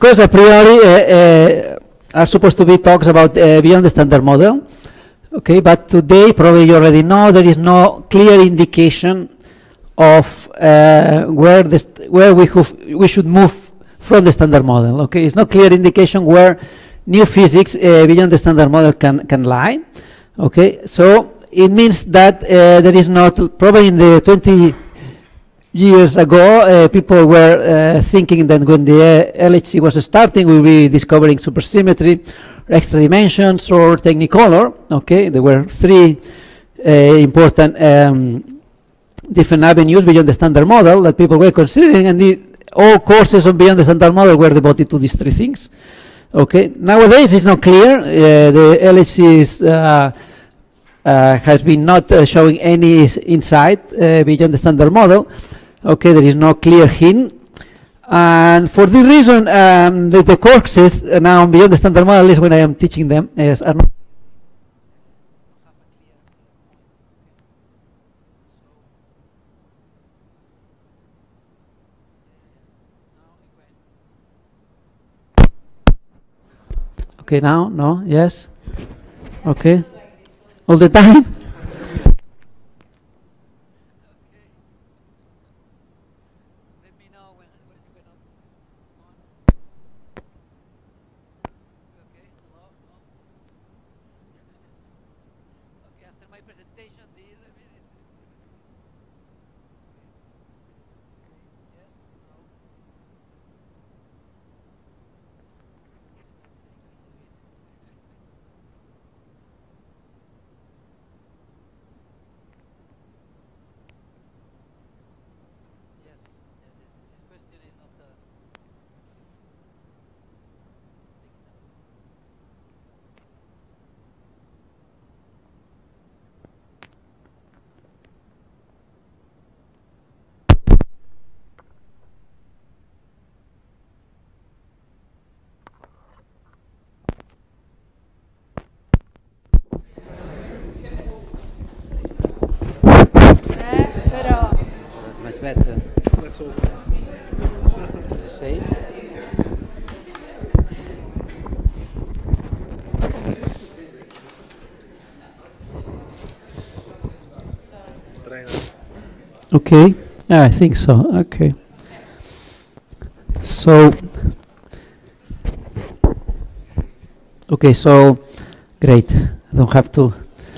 course, a priori are supposed to be talks about beyond the standard model. Okay, but today probably you already know there is no clear indication of where we should move from the standard model. Okay, it's no clear indication where new physics beyond the standard model can lie. Okay, so it means that there is not, probably in the 20 years ago, people were thinking that when the LHC was starting, we will be discovering supersymmetry, extra dimensions, or Technicolor. Okay, there were three important different avenues beyond the standard model that people were considering, and all courses on beyond the standard model were devoted to these three things. Okay, nowadays it's not clear. The LHC has been not showing any insight beyond the standard model. Okay, there is no clear hint. And for this reason, the courses now beyond the standard model, at least when I am teaching them, are not. Okay, now, no, yes, okay, all the time. Better. Let's hope. The same. Okay, yeah, I think so. Okay. So, okay, so great. I don't have to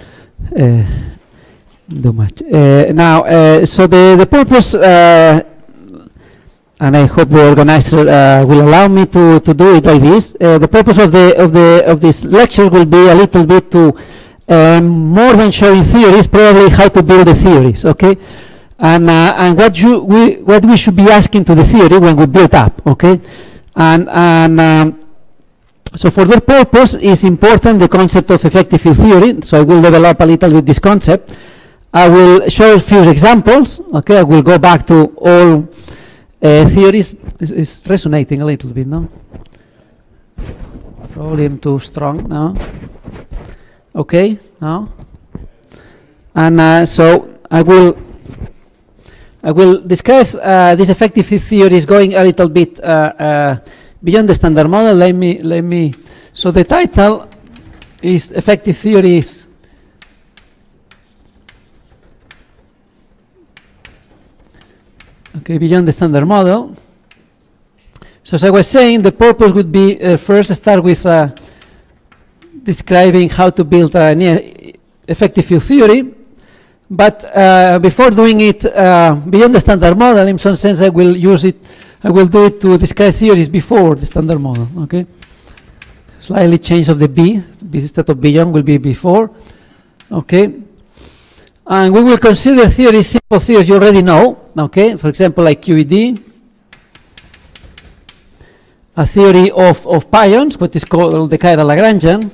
do much. Now, so the purpose, and I hope the organizer will allow me to do it like this. The purpose of this lecture will be a little bit to more than showing theories, probably how to build the theories. Okay, and what we should be asking to the theory when we build up. Okay, and so for that purpose is important the concept of effective field theory. So I will develop a little bit this concept. I will show a few examples. Okay, I will go back to all theories. It's resonating a little bit, no? Probably I'm too strong now. Okay, now, and so I will describe this effective field theories going a little bit beyond the standard model. Let me. So the title is effective theories. Okay, beyond the standard model. So as I was saying, the purpose would be first start with describing how to build an effective field theory. But before doing it beyond the standard model, in some sense, I will do it to describe theories before the standard model. Okay, slightly change of the B instead of beyond will be before. Okay. And we will consider theories, simple theories you already know, okay? For example, like QED, a theory of pions, what is called the chiral Lagrangian.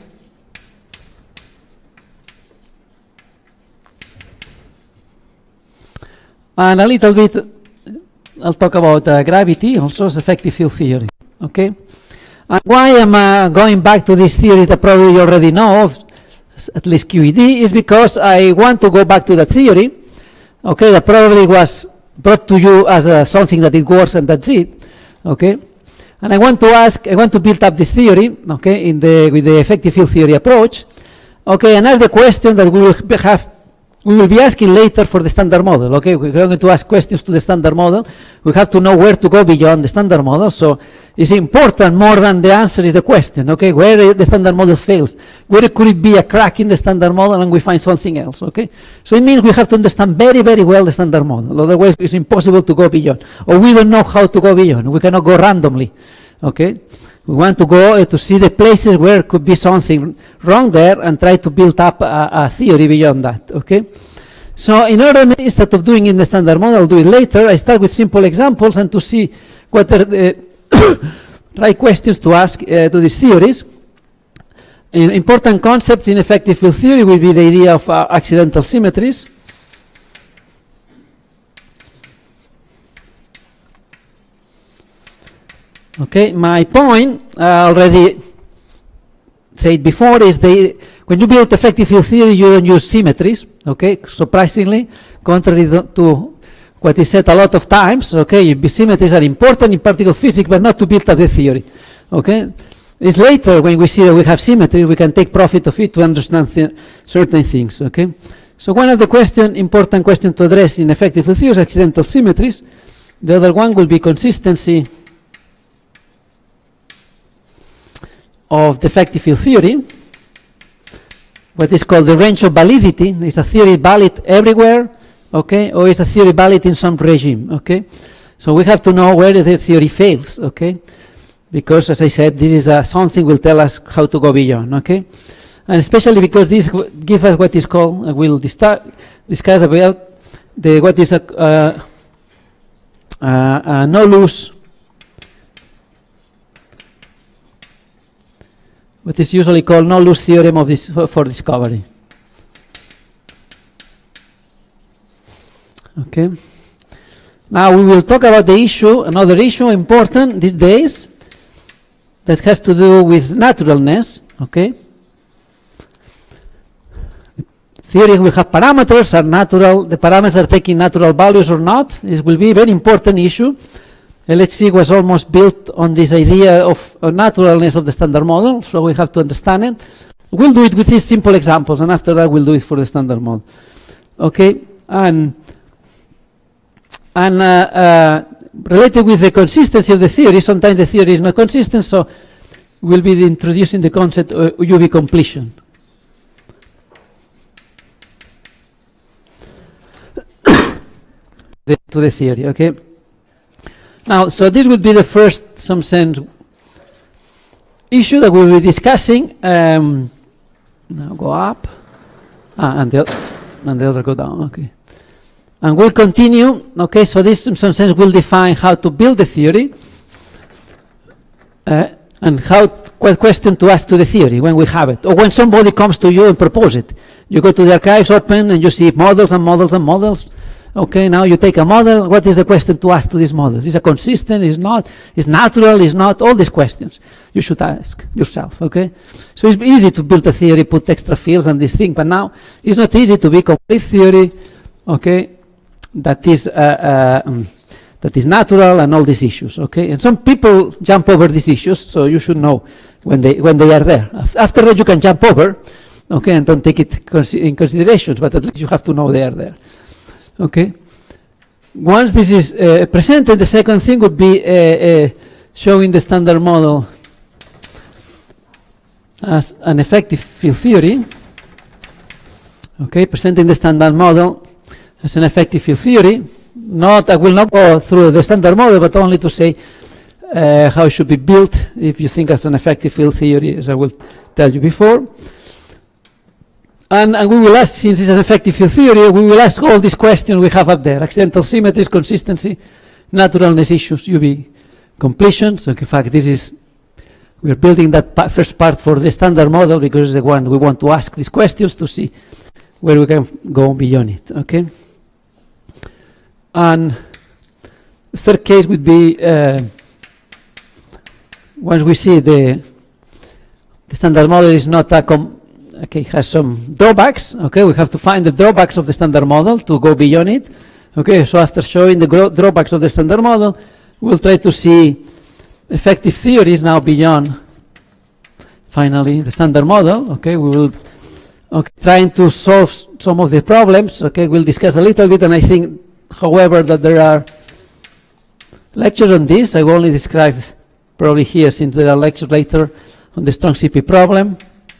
And a little bit, I'll talk about gravity, also as effective field theory, okay? And why am I going back to this theory that probably you already know of, at least QED, is because I want to go back to that theory, okay, that probably was brought to you as something that it works and that's it, okay, And I want to build up this theory, okay, with the effective field theory approach, okay, and ask the question that we will be asking later for the standard model, okay? We're going to ask questions to the standard model. We have to know where to go beyond the standard model, so it's important more than the answer is the question, okay? Where the standard model fails, where could it be a crack in the standard model and we find something else, okay? So it means we have to understand very, very well the standard model, otherwise it's impossible to go beyond, or we don't know how to go beyond. We cannot go randomly, okay? We want to go to see the places where could be something wrong there and try to build up a theory beyond that, okay? So in order, instead of doing in the standard model, I'll do it later. I start with simple examples and to see what are the right questions to ask to these theories. Important concepts in effective field theory will be the idea of accidental symmetries. Okay, my point, already said before, is when you build effective field theory, you don't use symmetries, okay, surprisingly, contrary to what is said a lot of times, okay, symmetries are important in particle physics, but not to build up the theory, okay. It's later when we see that we have symmetry, we can take profit of it to understand certain things, okay. So one of the important questions to address in effective field theory is accidental symmetries. The other one will be consistency of the effective field theory, what is called the range of validity. Is a theory valid everywhere, okay, or is a theory valid in some regime, okay? So we have to know where the theory fails, okay? Because, as I said, this is something will tell us how to go beyond, okay? And especially because this gives us what is called, we'll discuss about what is a no-lose, what is usually called no-lose theorem of for discovery. Okay. Now we will talk about the issue, another issue important these days, that has to do with naturalness. Okay. Theory will have parameters, are natural. The parameters are taking natural values or not. This will be a very important issue. LHC was almost built on this idea of naturalness of the standard model, so we have to understand it. We'll do it with these simple examples, and after that we'll do it for the standard model. Okay, and related with the consistency of the theory, sometimes the theory is not consistent, so we'll be introducing the concept of UV completion. To the theory, okay? Now, so this would be the first, some sense, issue that we'll be discussing. Now go up, and the other go down, okay. And we'll continue, okay, so this in some sense will define how to build the theory, and what question to ask to the theory when we have it, or when somebody comes to you and propose it. You go to the archives, open, and you see models and models and models. Okay, now you take a model. What is the question to ask to this model? Is it consistent? Is not? Is natural? Is not? All these questions you should ask yourself. Okay, so it's easy to build a theory, put extra fields and this thing, but now it's not easy to be complete theory. Okay, that is natural and all these issues. Okay, and some people jump over these issues, so you should know when they are there. After that, you can jump over. Okay, and don't take it in consideration, but at least you have to know they are there. Okay. Once this is presented, the second thing would be showing the standard model as an effective field theory. Okay, presenting the standard model as an effective field theory. I will not go through the standard model, but only to say how it should be built if you think as an effective field theory, as I will tell you before. And we will ask, since it's an effective field theory, we will ask all these questions we have up there: accidental symmetries, consistency, naturalness issues, UV completion. So in fact, we're building that first part for the standard model because it's the one we want to ask these questions to see where we can go beyond it. Okay. And the third case would be once we see the standard model is not a okay, has some drawbacks. Okay, we have to find the drawbacks of the standard model to go beyond it. Okay, so after showing the drawbacks of the standard model, we'll try to see effective theories now beyond, finally, the standard model. Okay, we will trying to solve some of the problems. Okay, we'll discuss a little bit, and I think, however, that there are lectures on this. I will only describe probably here, since there are lectures later on the strong CP problem.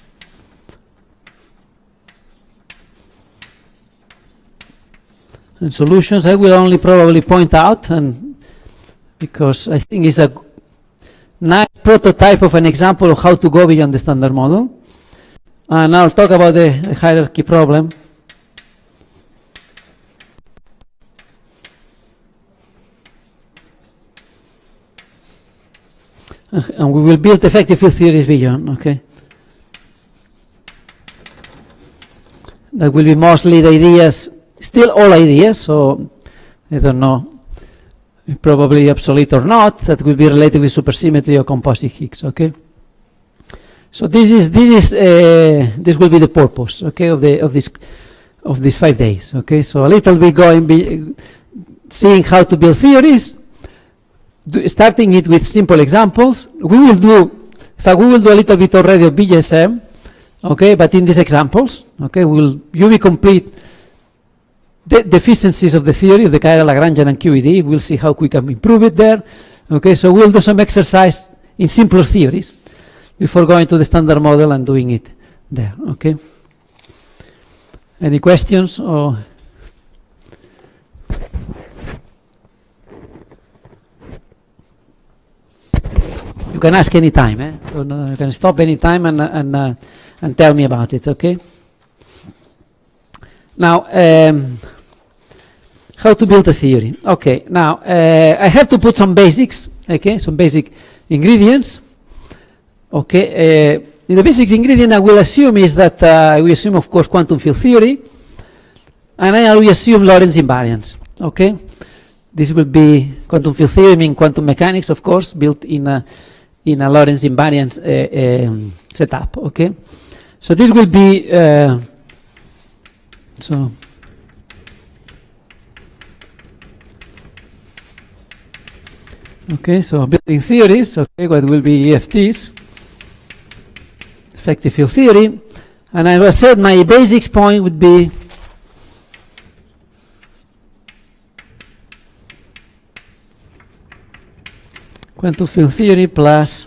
And solutions, I will only probably point out, and because I think it's a nice prototype of an example of how to go beyond the standard model. And I'll talk about the hierarchy problem. And we will build effective field theories beyond, okay? That will be mostly the ideas, still all ideas, so I don't know, probably obsolete or not, that will be related with supersymmetry or composite Higgs, okay? So this will be the purpose, okay, of these 5 days, okay? So a little bit seeing how to build theories, starting it with simple examples. We will do a little bit already of BGSM, okay, but in these examples, okay, you will complete the deficiencies of the theory of the chiral Lagrangian and QED. We'll see how we can improve it there, okay? So we'll do some exercise in simpler theories before going to the standard model and doing it there, okay? Any questions? Or you can ask any time, eh? So, you can stop any time and tell me about it, okay? Now, how to build a theory? Okay, now I have to put some basics, okay? Some basic ingredients. Okay, in the basic ingredient I will assume is that we assume, of course, quantum field theory, and I will assume Lorentz invariance. Okay, this will be quantum field theory, meaning quantum mechanics, of course, built in a Lorentz invariance setup. Okay, so this will be okay, so building theories. Okay, what will be EFTs? Effective field theory, and I will said my basics point would be quantum field theory plus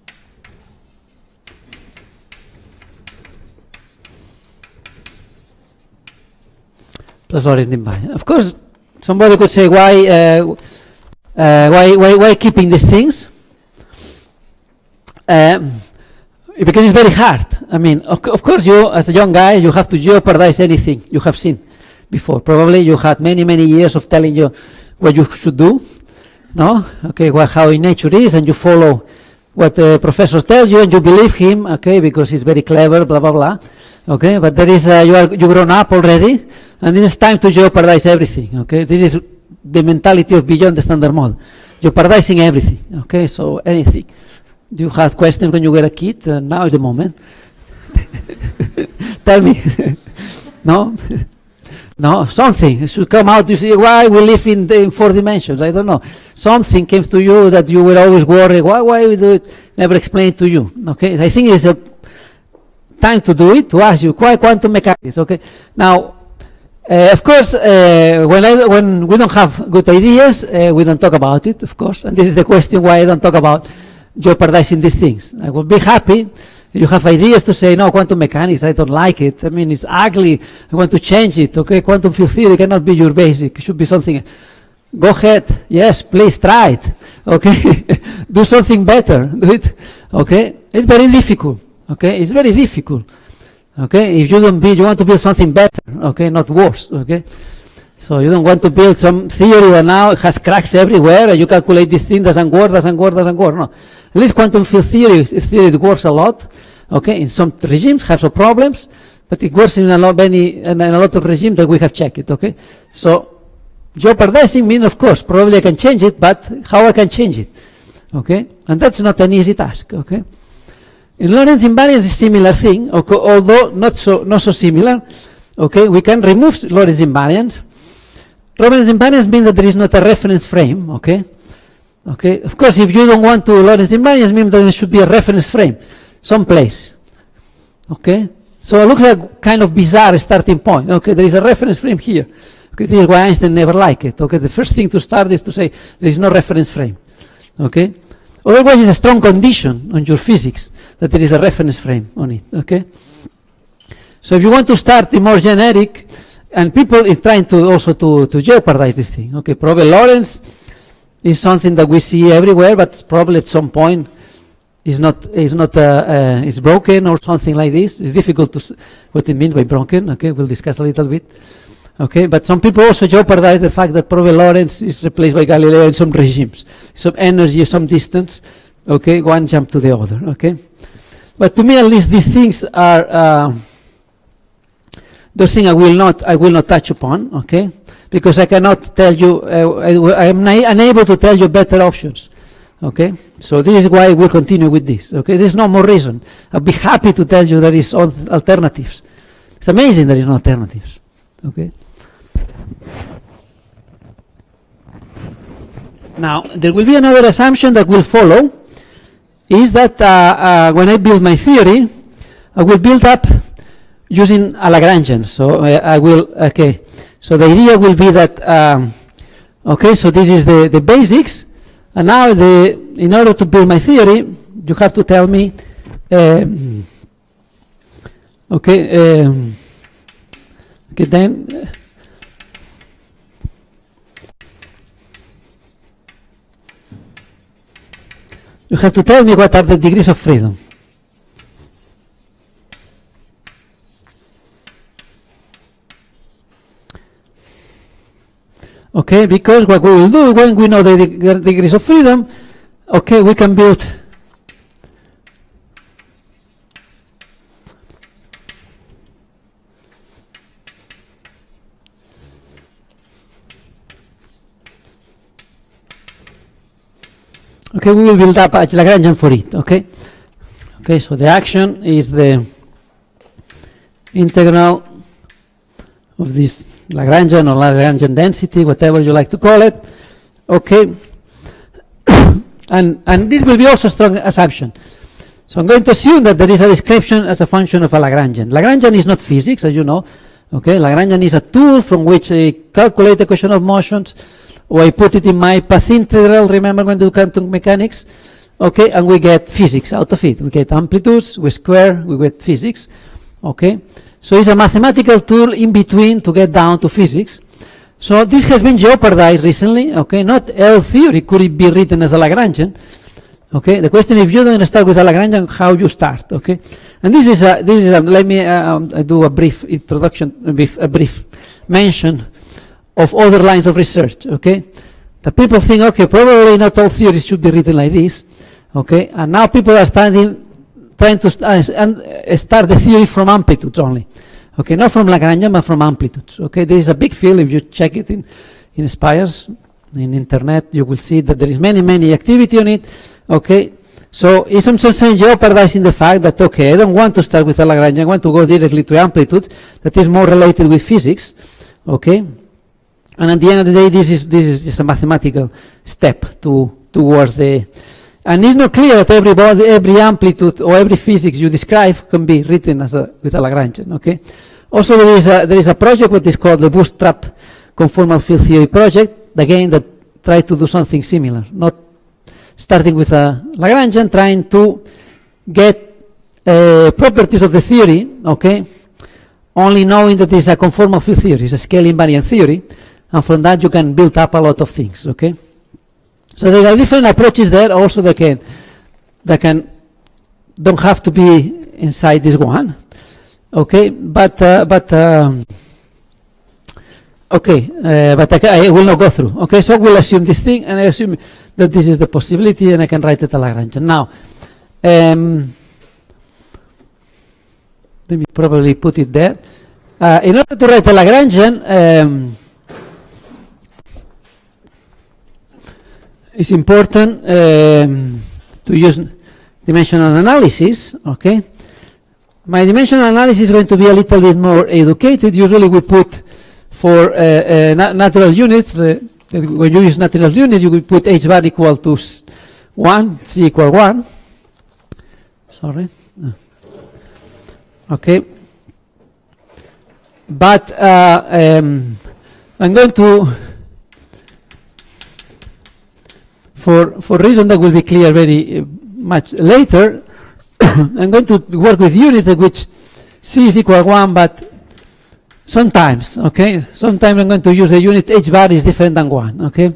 Lorentz invariance. Of course, somebody could say why keeping these things? Because it's very hard. I mean, of course, you as a young guy, you have to jeopardize anything you have seen before. Probably you had many years of telling you what you should do, no? Okay, how in nature is, and you follow what the professor tells you, and you believe him, okay, because he's very clever, blah blah blah. Okay, but there is you grown up already, and this is time to jeopardize everything. Okay, this is the mentality of beyond the standard model, jeopardizing everything. Okay, so anything. You had questions when you were a kid, and now is the moment. Tell me. No? No, something should come out. You see, why we live in 4 dimensions? I don't know. Something came to you that you were always worried. Why we do it? Never explained to you. Okay, I think it's a time to do it, to ask you, why quantum mechanics? Okay, now, of course, when we don't have good ideas, we don't talk about it, of course, and this is the question why I don't talk about jeopardizing these things. I would be happy you have ideas to say, no, quantum mechanics, I don't like it. I mean, it's ugly. I want to change it. Okay, quantum field theory cannot be your basic. It should be something. Go ahead. Yes, please try it. Okay, do something better. Do it. Okay, it's very difficult. Okay, it's very difficult. Okay, if you want to build something better. Okay, not worse. Okay. So you don't want to build some theory that now has cracks everywhere, and you calculate this thing doesn't work. No, at least quantum field theory is theory that works a lot. Okay, in some regimes have some problems, but it works in a lot of regimes that we have checked it. Okay, so jeopardizing means, of course, probably I can change it, but how I can change it? Okay, and that's not an easy task. Okay, in Lorentz invariance is a similar thing, okay, although not so similar. Okay, we can remove Lorentz invariance. Lorentz invariance means that there is not a reference frame, okay? Okay, of course, if you don't want to Lorentz invariance, means that there should be a reference frame someplace. Okay, so it looks like kind of bizarre starting point. Okay, there is a reference frame here. Okay, this is why Einstein never liked it. Okay, the first thing to start is to say there is no reference frame. Okay, otherwise it's a strong condition on your physics that there is a reference frame on it. Okay, so if you want to start the more generic, and people is trying to also to jeopardize this thing. Okay, probably Lorentz is something that we see everywhere, but probably at some point is broken or something like this. It's difficult to what it means by broken. Okay, we'll discuss a little bit. Okay, but some people also jeopardize the fact that probably Lorentz is replaced by Galileo in some regimes, some energy, some distance. Okay, one jump to the other. Okay, but to me at least these things are those things I will not touch upon. Okay. Because I cannot tell you, I am unable to tell you better options. Okay, so this is why we'll continue with this. Okay, there's no more reason. I'll be happy to tell you there is alternatives. It's amazing there is no alternatives. Okay. Now there will be another assumption that will follow, is that when I build my theory, I will build up using a Lagrangian. So I will So the idea will be that, okay, so this is the basics, and now in order to build my theory, you have to tell me, okay, then, you have to tell me what are the degrees of freedom. Okay, because what we will do when we know the degrees of freedom, okay, we can build we will build up a Lagrangian for it. Okay, so the action is the integral of this Lagrangian or Lagrangian density, whatever you like to call it. Okay, and this will be also a strong assumption. So I'm going to assume that there is a description as a function of a Lagrangian. Lagrangian is not physics, as you know. Okay, Lagrangian is a tool from which I calculate the equation of motions, or I put it in my path integral. Remember when we do quantum mechanics? Okay, and we get physics out of it. We get amplitudes, we square, we get physics. Okay. So it's a mathematical tool in between to get down to physics. So this has been jeopardized recently. Okay, not L theory could it be written as a Lagrangian. Okay, the question if you don't start with a Lagrangian, how you start? Okay, and this is let me do a brief introduction, a brief mention of other lines of research. Okay, the people think okay, probably not all theories should be written like this. Okay, and now people are trying to start the theory from amplitudes only. Okay, not from Lagrangian, but from amplitudes. Okay, there is a big field. If you check it in Spires, in internet, you will see that there is many activity on it. Okay, so it's some sense jeopardizing the fact that okay, I don't want to start with a Lagrangian. I want to go directly to amplitude that is more related with physics. Okay, and at the end of the day, this is just a mathematical step towards the. And it's not clear that every amplitude or every physics you describe can be written as with a Lagrangian. Okay. Also, there is a project what is called the Bootstrap Conformal Field Theory project. Again, that try to do something similar, not starting with a Lagrangian, trying to get properties of the theory. Okay. Only knowing that it's a conformal field theory, it's a scale invariant theory, and from that you can build up a lot of things. Okay. So there are different approaches there also that don't have to be inside this one. Okay, but I will not go through. Okay, so we'll assume this thing, and I assume that this is the possibility, and I can write it a Lagrangian. Now, let me probably put it there. In order to write a Lagrangian, it's important to use dimensional analysis. Okay, my dimensional analysis is going to be a little bit more educated. Usually we put for natural units that when you use natural units, you will put h bar equal to 1, c equal 1. Sorry. Okay. But I'm going to, for reason that will be clear very much later, I'm going to work with units at which c is equal 1, but sometimes, okay? Sometimes I'm going to use the unit h bar is different than 1, okay?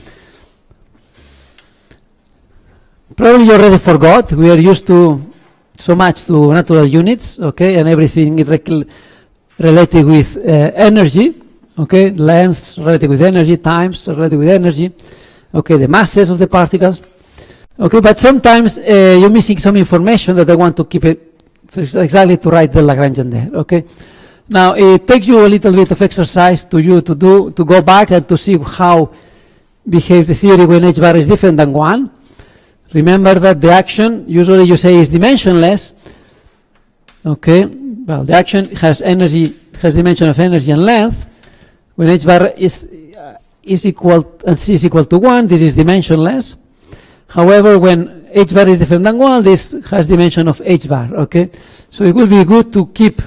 Probably you already forgot. We are used to so much to natural units, okay? And everything is related with energy, okay? Length related with energy, times related with energy, okay? The masses of the particles, okay? But sometimes you're missing some information that I want to keep it exactly to write the Lagrangian there, okay? Now it takes you a little bit of exercise to go back and to see how behaves the theory when h bar is different than 1. Remember that the action usually you say is dimensionless, okay? Well, the action has energy, has dimension of energy and length. When h bar is equal and c is equal to 1, this is dimensionless. However, when h bar is different than 1, this has dimension of h bar, okay? So it will be good to keep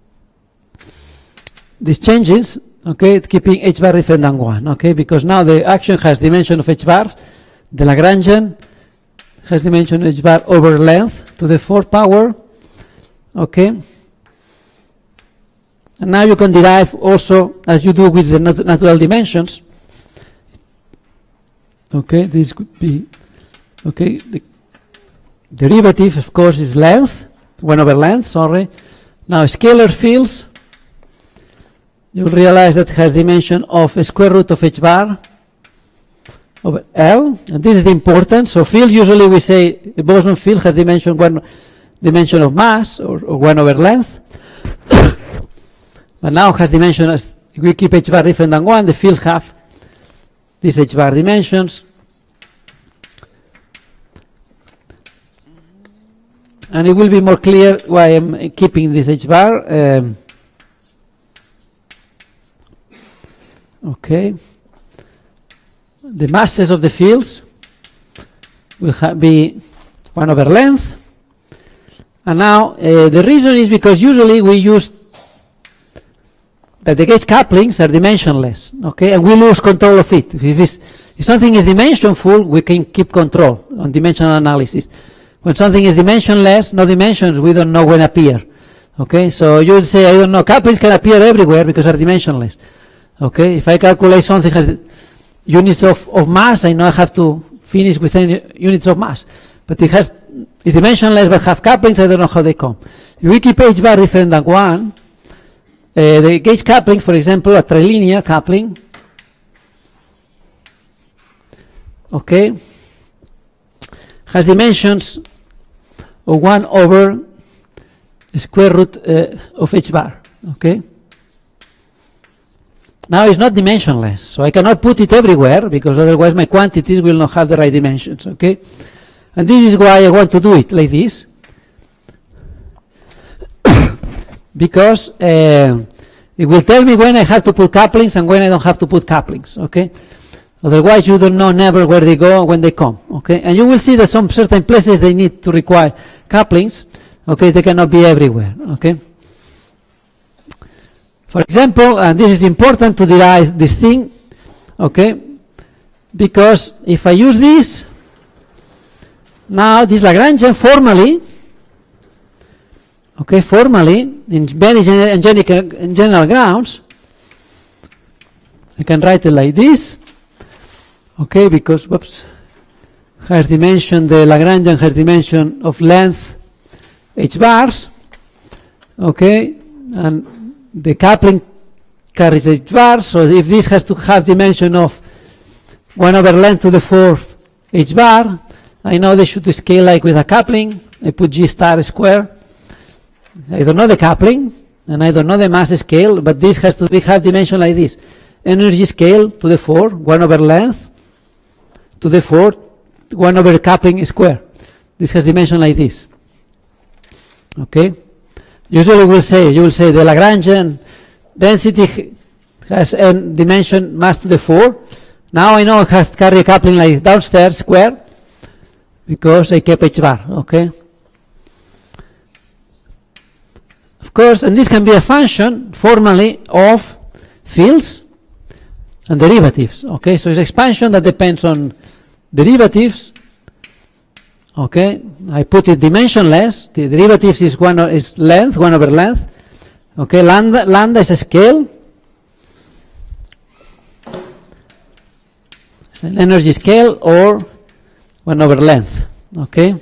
these changes, okay, keeping h bar different than 1, okay? Because now the action has dimension of h bar, the Lagrangian has dimension h bar over length to the 4th power, okay? And now you can derive also, as you do with the natural dimensions, okay, this could be, okay, the derivative, of course, is length, 1 over length, sorry. Now scalar fields, you'll realize that has dimension of a square root of h bar over L, and this is the importance. So field, usually we say a boson field has dimension of mass or 1 over length. But now has dimension, as we keep h bar different than 1, the fields have these h bar dimensions. And it will be more clear why I'm keeping this h bar. Okay. The masses of the fields will be 1 over length. And now the reason is because usually we use that the gauge couplings are dimensionless, okay, and we lose control of it. If something is dimensionful, we can keep control on dimensional analysis. When something is dimensionless, no dimensions, we don't know when appear, okay. So you would say, I don't know, couplings can appear everywhere because they're dimensionless, okay. If I calculate something has units of mass, I know I have to finish with any units of mass. But it's dimensionless but have couplings, I don't know how they come. If we keep h bar different than 1, the gauge coupling, for example, a trilinear coupling, okay, has dimensions of 1 over the square root of h bar, okay. Now it's not dimensionless, so I cannot put it everywhere because otherwise my quantities will not have the right dimensions, okay. And this is why I want to do it like this. Because it will tell me when I have to put couplings and when I don't have to put couplings, okay? Otherwise you don't know never where they go and when they come, okay? And you will see that some certain places they need to require couplings, okay? They cannot be everywhere, okay? For example, and this is important to derive this thing, okay? Because if I use this, now this Lagrangian formally, okay, formally, in very general grounds, I can write it like this, okay, because, whoops, has dimension, the Lagrangian has dimension of length h bars, okay, and the coupling carries h bars, so if this has to have dimension of 1 over length to the 4th h bar, I know they should scale like with a coupling. I put g star square. I don't know the coupling, and I don't know the mass scale, but this has to have dimension like this. Energy scale to the 4, 1 over length to the 4, 1 over coupling square. This has dimension like this. Okay? Usually you will say the Lagrangian density has a dimension mass to the 4. Now I know it has to carry a coupling like downstairs square because I kept h bar, okay? Of course, and this can be a function formally of fields and derivatives, okay? So it's expansion that depends on derivatives, okay? I put it dimensionless. The derivatives is length, 1 over length, okay? Lambda is a scale. It's an energy scale or 1 over length, okay?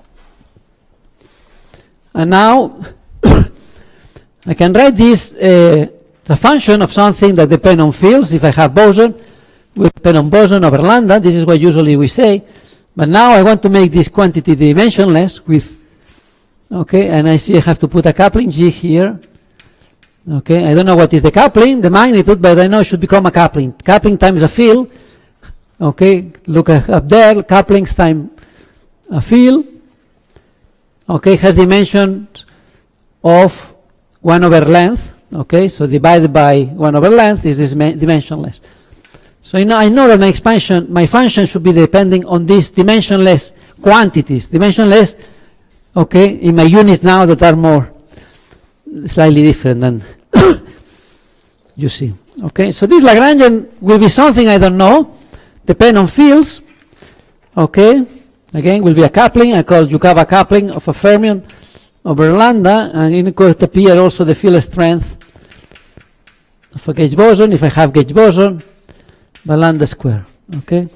And now I can write this as a function of something that depends on fields. If I have boson, will depend on boson over lambda. This is what usually we say. But now I want to make this quantity dimensionless with, okay, and I see I have to put a coupling G here. Okay, I don't know what is the coupling, the magnitude, but I know it should become a coupling. Coupling times a field. Okay, look up there, couplings times a field. Okay, has dimensions of 1 over length. Okay, so divided by 1 over length is this dimensionless. So I know that my function should be depending on these dimensionless quantities. Dimensionless, okay, in my units now that are more slightly different than you see. Okay, so this Lagrangian will be something I don't know, depend on fields. Okay, again will be a coupling. I call Yukawa coupling of a fermion over lambda, and it could appear also the field strength of a gauge boson if I have gauge boson by lambda square. Okay,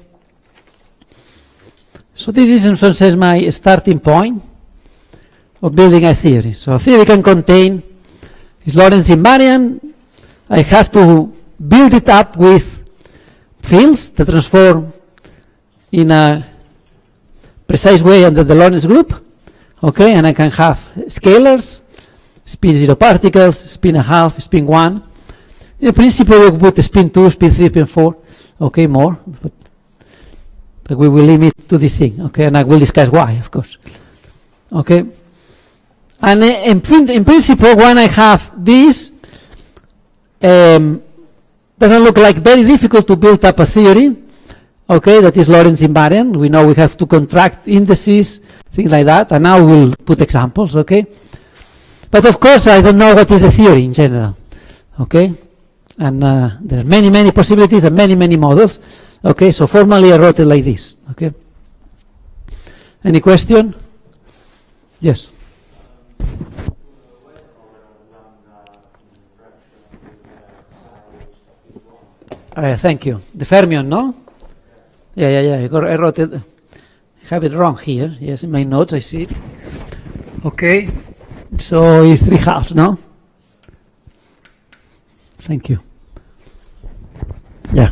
so this is in some sense my starting point of building a theory. So a theory can contain is Lorentz invariant. I have to build it up with fields that transform in a precise way under the Lorentz group. Okay, and I can have scalars, spin 0 particles, spin a half, spin 1. In principle, you put spin 2, spin 3, spin 4. Okay, more. But we will limit to this thing. Okay, and I will discuss why, of course. Okay. And in principle, when I have this, doesn't look like very difficult to build up a theory. Okay, that is Lorentz invariant. We know we have to contract indices, things like that, and now we'll put examples, okay? But of course, I don't know what is the theory in general, okay? And there are many, many possibilities and many, many models, okay? So formally, I wrote it like this, okay? Any question? Yes? Thank you. The fermion, no? Yeah. I wrote it. I have it wrong here. Yes, in my notes I see it. Okay. So it's 3/2, no? Thank you. Yeah.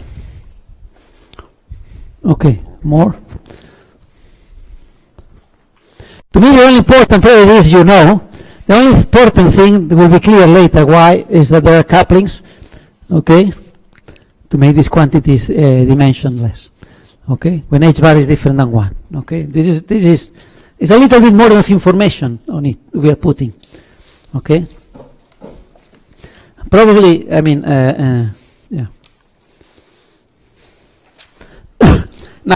Okay. More. To me, the only important probably is the only important thing that will be clear later why is that there are couplings. Okay. To make these quantities dimensionless. Okay, when h bar is different than 1. Okay, this is a little bit more of information on it we are putting. Okay, probably I mean yeah. Now,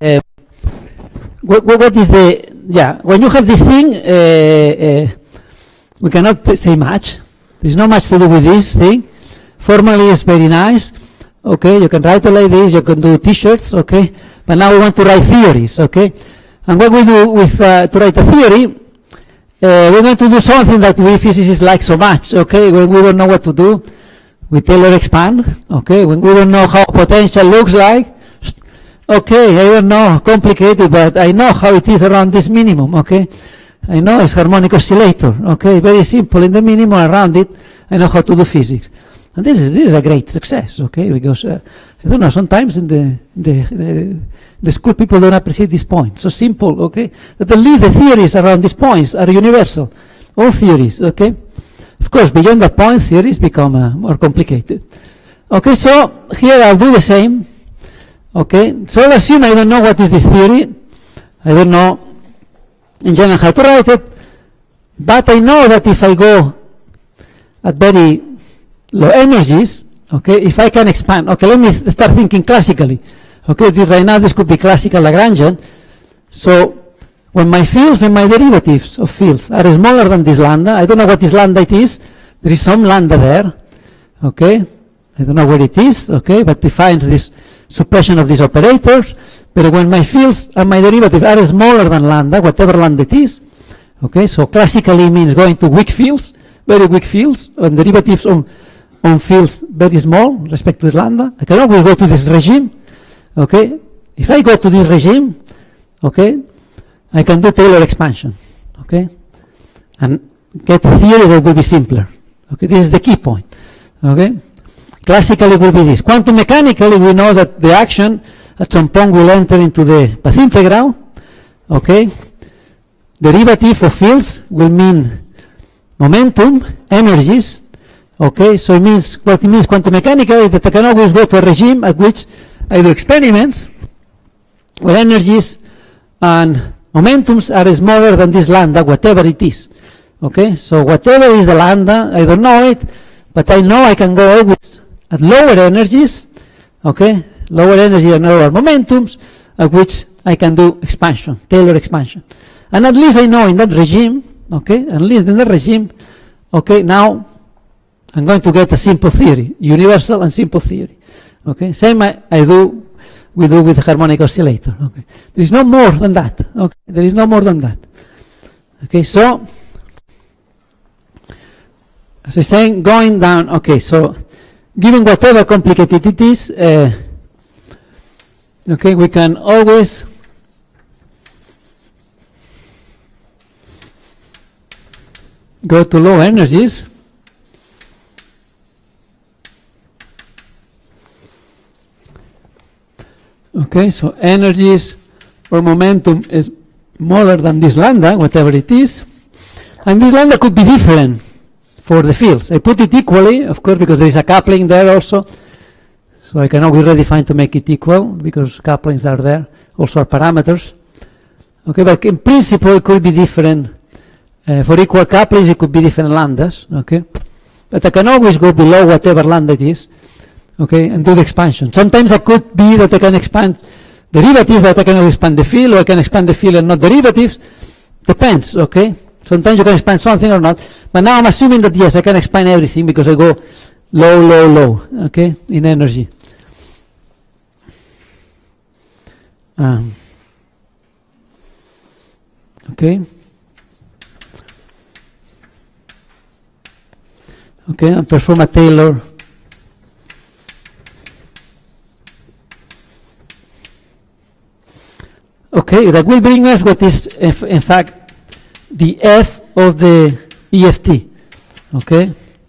what is the when you have this thing we cannot say much. There's not much to do with this thing. Formally, it's very nice. Okay, you can write it like this, you can do t-shirts, okay? But now we want to write theories, okay? And what we do with to write a theory, we're going to do something that we physicists like so much, okay? When we don't know what to do, we Taylor expand, okay? When we don't know how potential looks like, okay, I don't know, complicated, but I know how it is around this minimum, okay? I know it's harmonic oscillator, okay? Very simple in the minimum, around it, I know how to do physics. And this is a great success, okay? Because I don't know. Sometimes in the school people don't appreciate this point. So simple, okay? That at least the theories around these points are universal. All theories, okay? Of course, beyond that point, theories become more complicated. Okay, so here I'll do the same. Okay, so I'll assume I don't know what is this theory. I don't know in general how to write it, but I know that if I go at very low energies, okay, if I can expand, okay, let me start thinking classically. Okay, right now this could be classical Lagrangian. So when my fields and my derivatives of fields are smaller than this lambda, I don't know what this lambda it is. There is some lambda there. Okay, I don't know where it is. Okay, but defines this suppression of these operators. But when my fields and my derivative are smaller than lambda, whatever lambda it is, okay, so classically means going to weak fields, very weak fields, and derivatives on fields very small respect to this lambda. I can always go to this regime. Okay, if I go to this regime, okay, I can do Taylor expansion. Okay, and get a theory that will be simpler. Okay, this is the key point. Okay, classically it will be this. Quantum mechanically, we know that the action at some point will enter into the path integral. Okay, derivative of fields will mean momentum, energies. Okay, so it means what it means quantum mechanically that I can always go to a regime at which I do experiments where energies and momentums are smaller than this lambda, whatever it is. Okay, so whatever is the lambda, I don't know it, but I know I can go always at lower energies. Okay, lower energy and lower momentums, at which I can do expansion, Taylor expansion. And at least I know in that regime, okay, at least in that regime, okay, now I'm going to get a simple theory, universal and simple theory. Okay, same we do with the harmonic oscillator. Okay, there is no more than that. Okay, there is no more than that. Okay, so as I say, going down. Okay, so given whatever complicated it is, okay, we can always go to low energies. Okay, so energies or momentum is smaller than this lambda, whatever it is. And this lambda could be different for the fields. I put it equally, of course, because there is a coupling there also. So I can always redefine to make it equal, because couplings are there, also are parameters. Okay, but in principle it could be different. For equal couplings it could be different lambdas. Okay, but I can always go below whatever lambda it is. Okay, and do the expansion. Sometimes it could be that I can expand derivatives, but I cannot expand the field, or I can expand the field and not derivatives. Depends, okay? Sometimes you can expand something or not. But now I'm assuming that, yes, I can expand everything because I go low, low, low, okay, in energy. Okay. Okay, and perform a Taylor. Okay, that will bring us what is, in fact, the F of the EFT. Okay?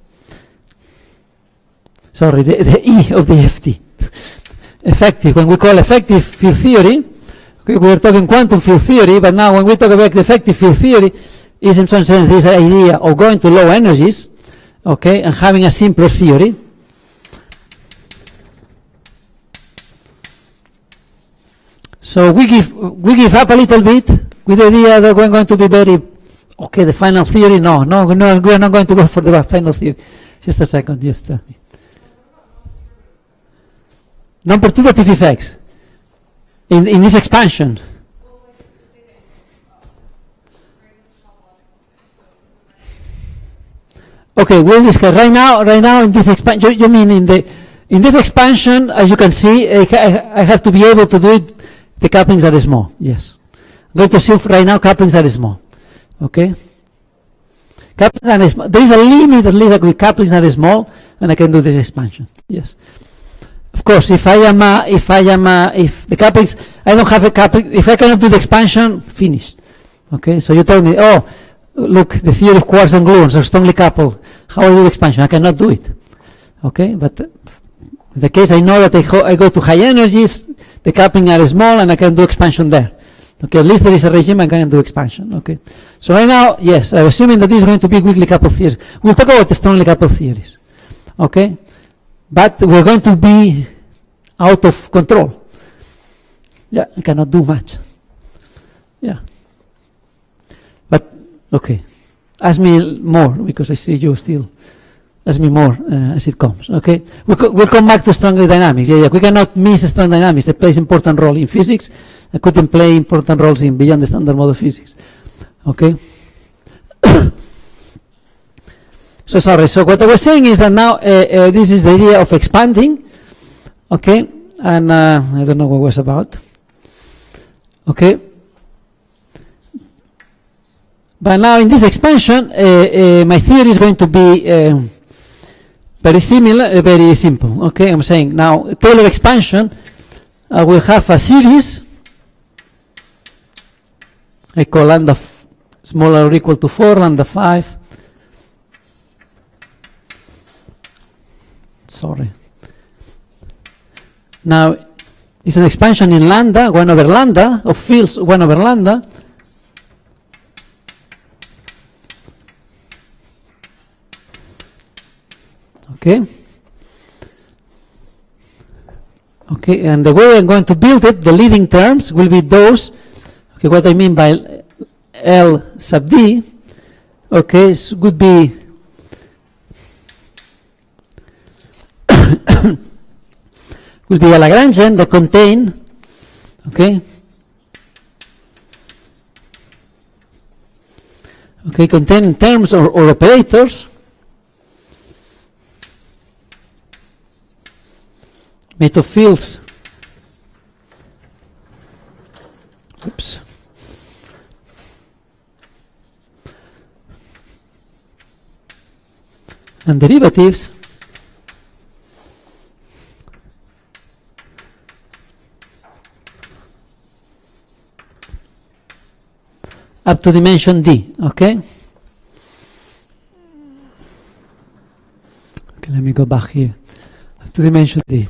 Sorry, the E of the EFT. Effective. When we call effective field theory, okay, we are talking quantum field theory, but now when we talk about the effective field theory, is in some sense this idea of going to low energies, okay, and having a simpler theory. So we give up a little bit with the idea that we're going to be very, okay, the final theory, no, we're not going to go for the final theory. Just a second, yes, tell me. Non-perturbative effects in this expansion. Okay, we'll discuss right now in this expansion. You mean in this expansion, as you can see, I have to be able to do it. The couplings are small, yes. I'm going to assume right now couplings are small. Okay? Couplings are small. There is a limit at least with couplings are small, and I can do this expansion. Yes. Of course, if the couplings, I don't have a coupling, if I cannot do the expansion, finished. Okay? So you told me, oh, look, the theory of quarks and gluons are strongly coupled. How I do the expansion? I cannot do it. Okay? But in the case I know that I go to high energies, the coupling are small, and I can do expansion there. Okay, at least there is a regime I can do expansion. Okay, so right now, yes, I'm assuming that this is going to be weakly coupled theories. We'll talk about the strongly coupled theories. Okay, but we're going to be out of control. Yeah, I cannot do much. Yeah, but okay, ask me more because I see you still as me more as it comes. Okay, we'll come back to strong dynamics. Yeah, we cannot miss strong dynamics. It plays important role in physics. It couldn't play important roles in beyond the standard model physics. Okay. So sorry. So what I was saying is that now this is the idea of expanding. Okay, and I don't know what it was about. Okay. But now in this expansion, my theory is going to be very similar, very simple. Okay, I'm saying now Taylor expansion, I will have a series. I call lambda smaller or equal to 4, lambda 5. Sorry. Now it's an expansion in lambda, 1 over lambda, of fields 1 over lambda. Okay. Okay, and the way I'm going to build it, the leading terms will be those. Okay, what I mean by L sub D, okay, so would be will be a Lagrangian that contain, okay, contain terms or operators made of fields. Oops. And derivatives up to dimension D. Okay, let me go back here up to dimension D.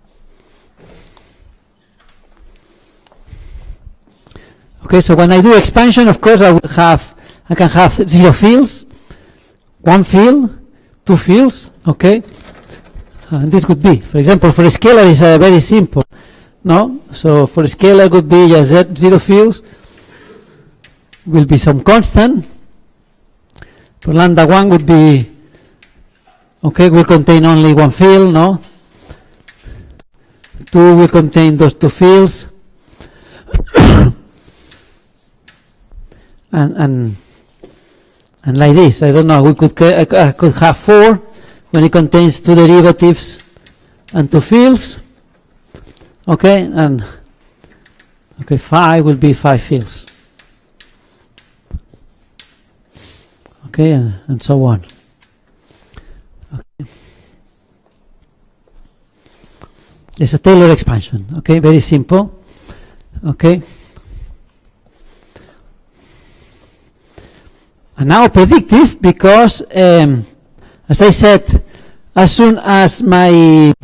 Okay, so when I do expansion, of course, I can have 0 fields, 1 field, 2 fields. Okay, and this could be, for example, for a scalar is very simple. No, so for a scalar could be just 0 fields. Will be some constant. For lambda 1 would be, okay, will contain only 1 field. No, 2 will contain those 2 fields. And like this, I don't know, we could I could have 4 when it contains 2 derivatives and 2 fields. Okay, and okay, 5 will be 5 fields. Okay, and so on. Okay. It's a Taylor expansion. Okay, very simple. Okay. And now predictive, because as I said, as soon as my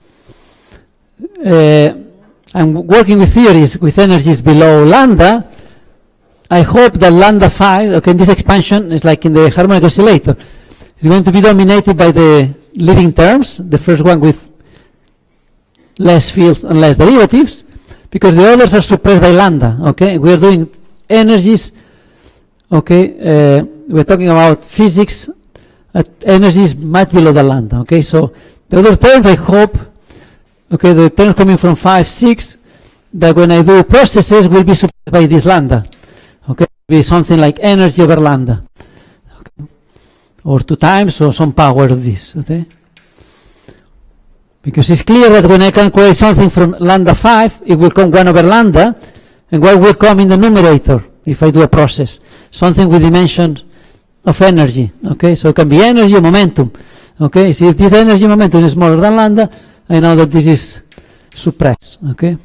I'm working with theories with energies below lambda, I hope that lambda 5, okay, this expansion is like in the harmonic oscillator, it's going to be dominated by the leading terms, the first one with less fields and less derivatives, because the others are suppressed by lambda. Okay, we are doing energies. Okay, we're talking about physics at energies much below the lambda. Okay, so the other terms, I hope, okay, the terms coming from 5, 6, that when I do processes will be suppressed by this lambda. Okay, be something like energy over lambda, okay, or 2 times or some power of this. Okay, because it's clear that when I calculate something from lambda 5, it will come 1 over lambda, and what will come in the numerator if I do a process? Something with dimensions of energy. Okay, so it can be energy or momentum. Okay, so if this energy momentum is smaller than lambda, I know that this is suppressed. Okay,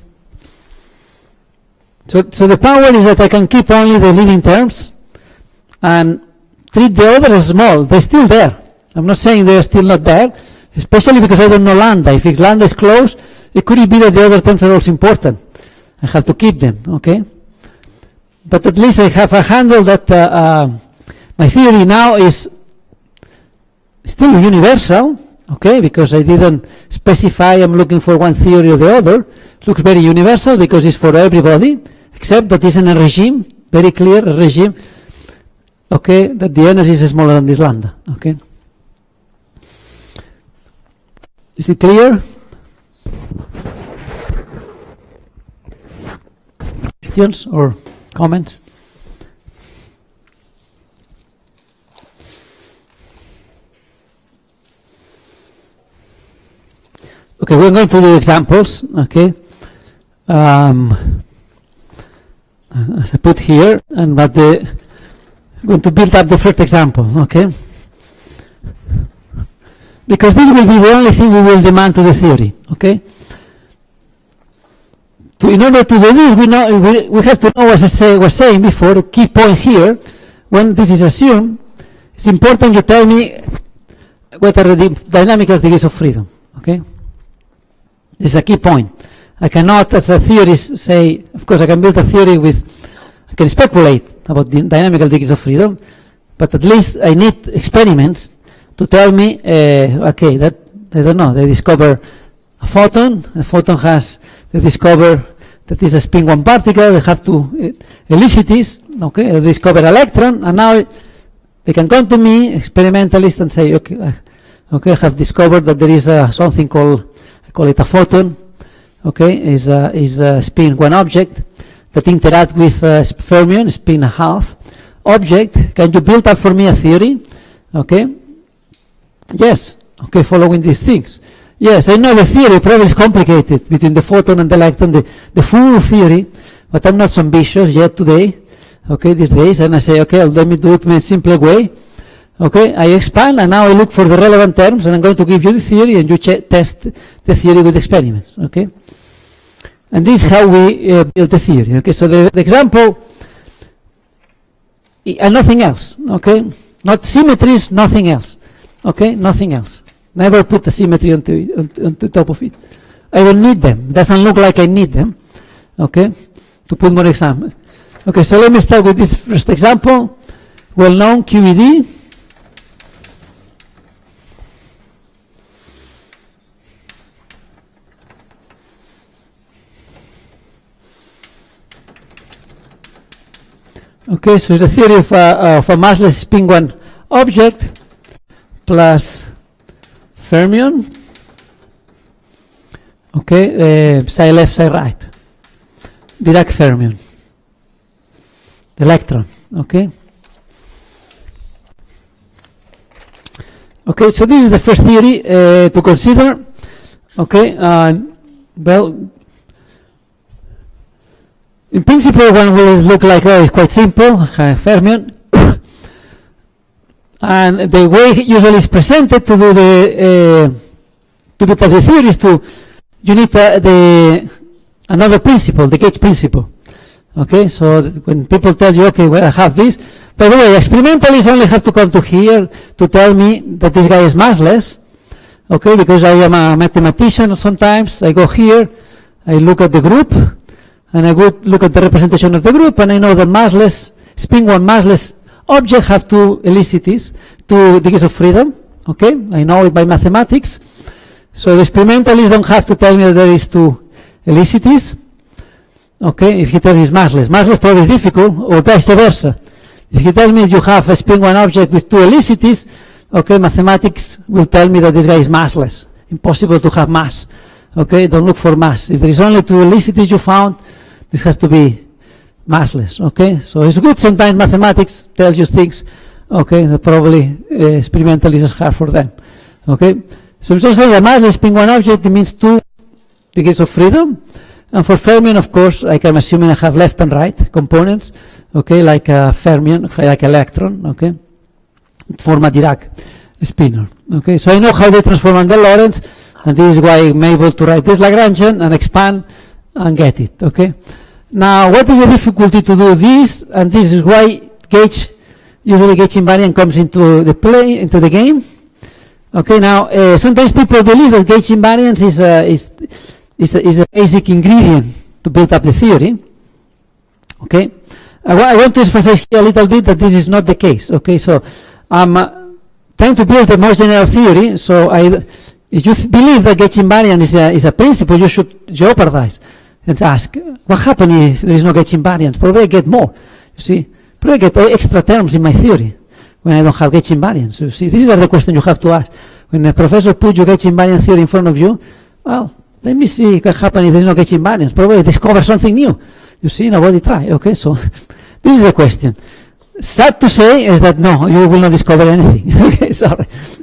so the power is that I can keep only the leading terms and treat the others as small. They're still there. I'm not saying they're still not there, especially because I don't know lambda. If lambda is close, it could be that the other terms are also important. I have to keep them. Okay, but at least I have a handle that my theory now is still universal. Okay, because I didn't specify I'm looking for one theory or the other. It looks very universal because it's for everybody, except that it's in a regime, very clear regime. Okay, that the energy is smaller than this lambda. Okay. Is it clear? Questions or comments? Okay, we're going to do examples. Okay, as I put here, and but I'm going to build up the first example. Okay, because this will be the only thing we will demand to the theory. Okay. In order to do this, we have to know, as I was saying before, the key point here, when this is assumed, it's important you tell me what are the dynamical degrees of freedom. Okay. This is a key point. I cannot, as a theorist, say, of course, I can build a theory I can speculate about the dynamical degrees of freedom, but at least I need experiments to tell me, okay, that, I don't know, they discover a photon they discover that is a spin 1 particle, they have to elicities, okay, they discover electron, and now they can come to me, experimentalists, and say, okay, I have discovered that there is something called, I call it a photon, okay, is a spin 1 object that interact with fermion, spin a half object. Can you build up for me a theory? Okay, yes, okay, following these things. Yes, I know the theory probably is complicated between the photon and the electron, the full theory, but I'm not so ambitious yet today, okay, these days, and I say, okay, let me do it in a simpler way. Okay, I expand, and now I look for the relevant terms, and I'm going to give you the theory, and you test the theory with experiments. Okay, and this is how we build the theory. Okay, so the example, and nothing else. Okay, not symmetries, nothing else. Okay, nothing else. Never put the symmetry on the top of it. I don't need them. It doesn't look like I need them. Okay, to put more examples. Okay, so let me start with this first example. Well-known QED. Okay, so it's a theory of a massless spin 1 object plus fermion. Okay, psi left, psi right. Dirac fermion. The electron. Okay. Okay, so this is the first theory to consider. Okay, well, in principle, one will look like, oh, it's quite simple, fermion. And the way it usually is presented to do to build up the theory is you need another principle, the gauge principle. Okay, so when people tell you, okay, well, I have this, by the way, experimentalists only have to come to here to tell me that this guy is massless. Okay, because I am a mathematician sometimes, I go here, I look at the group, and I go look at the representation of the group, and I know that massless, spin 1 massless object have two elicities, 2 degrees of freedom. Okay, I know it by mathematics. So the experimentalists don't have to tell me that there is 2 elicities. Okay, if he tells he's massless. Massless probably is difficult, or vice versa. If he tells me you have a spin 1 object with 2 elicities, okay, mathematics will tell me that this guy is massless. Impossible to have mass. Okay, don't look for mass. If there is only 2 elicities you found, this has to be massless. Okay, so it's good sometimes mathematics tells you things, okay, that probably experimentally is hard for them. Okay, so I'm saying a massless spin 1 object, it means 2 degrees of freedom. And for fermion, of course, like I'm assuming I have left and right components, okay, like a fermion, like electron, okay, form a Dirac spinor. Okay, so I know how they transform on the Lorentz, and this is why I'm able to write this Lagrangian and expand and get it. Okay, now what is the difficulty to do this? And this is why usually gauge invariant comes into the game. Okay, now sometimes people believe that gauge invariance is a basic ingredient to build up the theory. Okay, I want to emphasize here a little bit that this is not the case. Okay, so I'm trying to build a more general theory. So if you believe that gauge invariance is a principle, you should jeopardize and ask, what happens if there is no gauge invariance? Probably I get more. You see, probably I get extra terms in my theory when I don't have gauge invariance. You see, these are the questions you have to ask. when a professor puts your Gauge invariant theory in front of you, well, let me see what happens if there's no Gauge invariance. Probably discover something new. You see, nobody try. Okay, so this is the question. Sad to say is that no, you will not discover anything. Okay, sorry.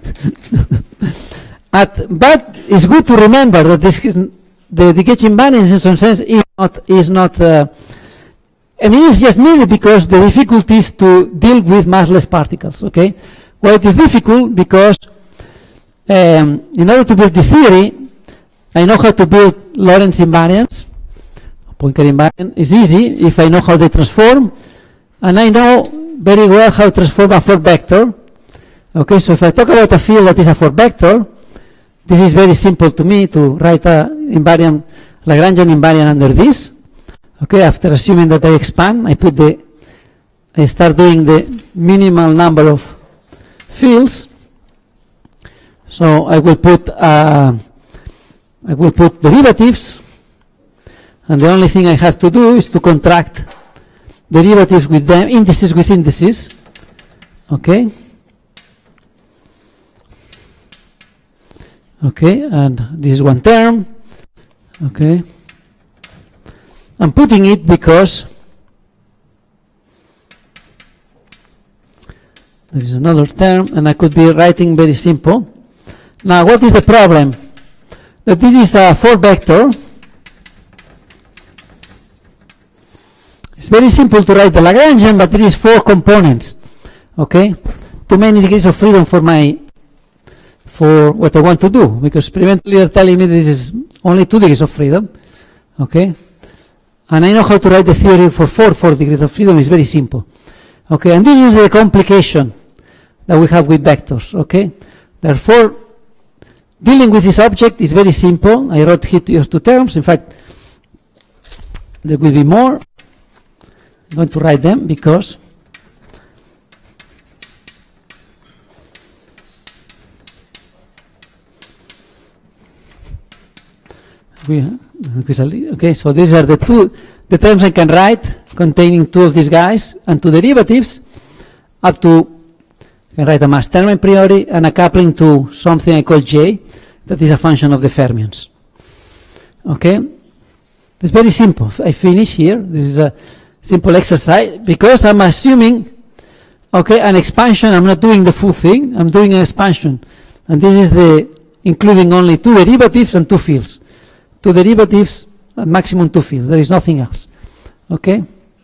But it's good to remember that this is the Gauge invariance in some sense is not. I mean, it's just needed because the difficulty is to deal with massless particles. Okay, well, it is difficult because in order to build the theory, I know how to build Lorentz invariants. Poincare invariant is easy if I know how they transform, and I know very well how to transform a 4-vector. Okay, so if I talk about a field that is a 4-vector, this is very simple to me to write a invariant, Lagrangian invariant under this. Okay, after assuming that I expand, I start doing the minimal number of fields. So I will put derivatives, and the only thing I have to do is to contract derivatives with them, indices with indices. Okay. Okay, and this is one term. Okay. I'm putting it because there is another term, and I could be writing very simple. Now, what is the problem? That this is a 4-vector. It's very simple to write the Lagrangian, but there is 4 components. Okay, too many degrees of freedom for what I want to do, because experimentally they're telling me this is only 2 degrees of freedom. Okay, and I know how to write the theory for 4 degrees of freedom. Is very simple. Okay, and this is the complication that we have with vectors. Okay, therefore, dealing with this object is very simple. I wrote here 2 terms. In fact, there will be more. I'm going to write them because okay, so these are the terms I can write containing 2 of these guys, and 2 derivatives up to, I can write a mass term a priori and a coupling to something I call J, that is a function of the fermions. Okay, it's very simple. I finish here. This is a simple exercise because I'm assuming, okay, an expansion. I'm not doing the full thing. I'm doing an expansion, and this is including only 2 derivatives and 2 fields. 2 derivatives at maximum 2 fields. There is nothing else. Okay.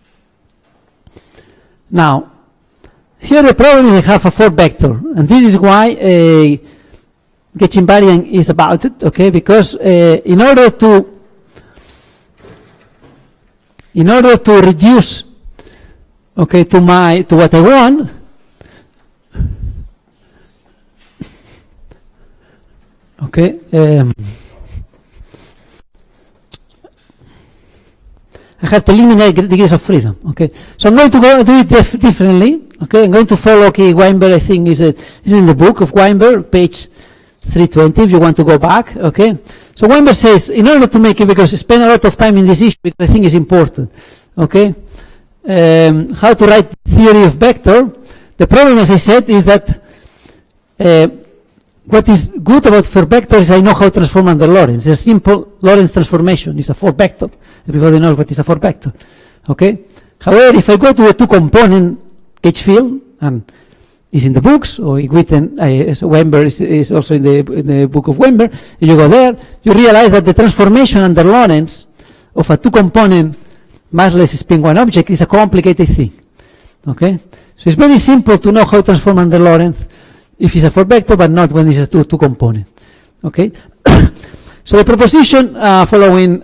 Now, here the problem is I have a 4-vector, and this is why a Gauge invariant is about it. Okay, because in order to reduce, okay, to what I want, okay, I have to eliminate degrees of freedom. Okay, so I'm going to do it differently. Okay, I'm going to follow. Okay, Weinberg, I think is in the book of Weinberg, page 320. If you want to go back. Okay, so Weinberg says, in order to make it, because I spend a lot of time in this issue because I think it's important. Okay, how to write theory of vector. The problem, as I said, is that what is good about 4-vector is I know how to transform under Lorentz. It's a simple Lorentz transformation. It's a 4-vector. Everybody knows what is a 4-vector. Okay. However, if I go to a 2-component Gauge field, and is in the books, or Weinberg is also in the book of Weinberg, and you go there, you realize that the transformation under Lorentz of a 2-component massless spin-1 object is a complicated thing. Okay. So it's very simple to know how to transform under Lorentz if it's a 4-vector, but not when it's a 2-component. Okay. So the proposition following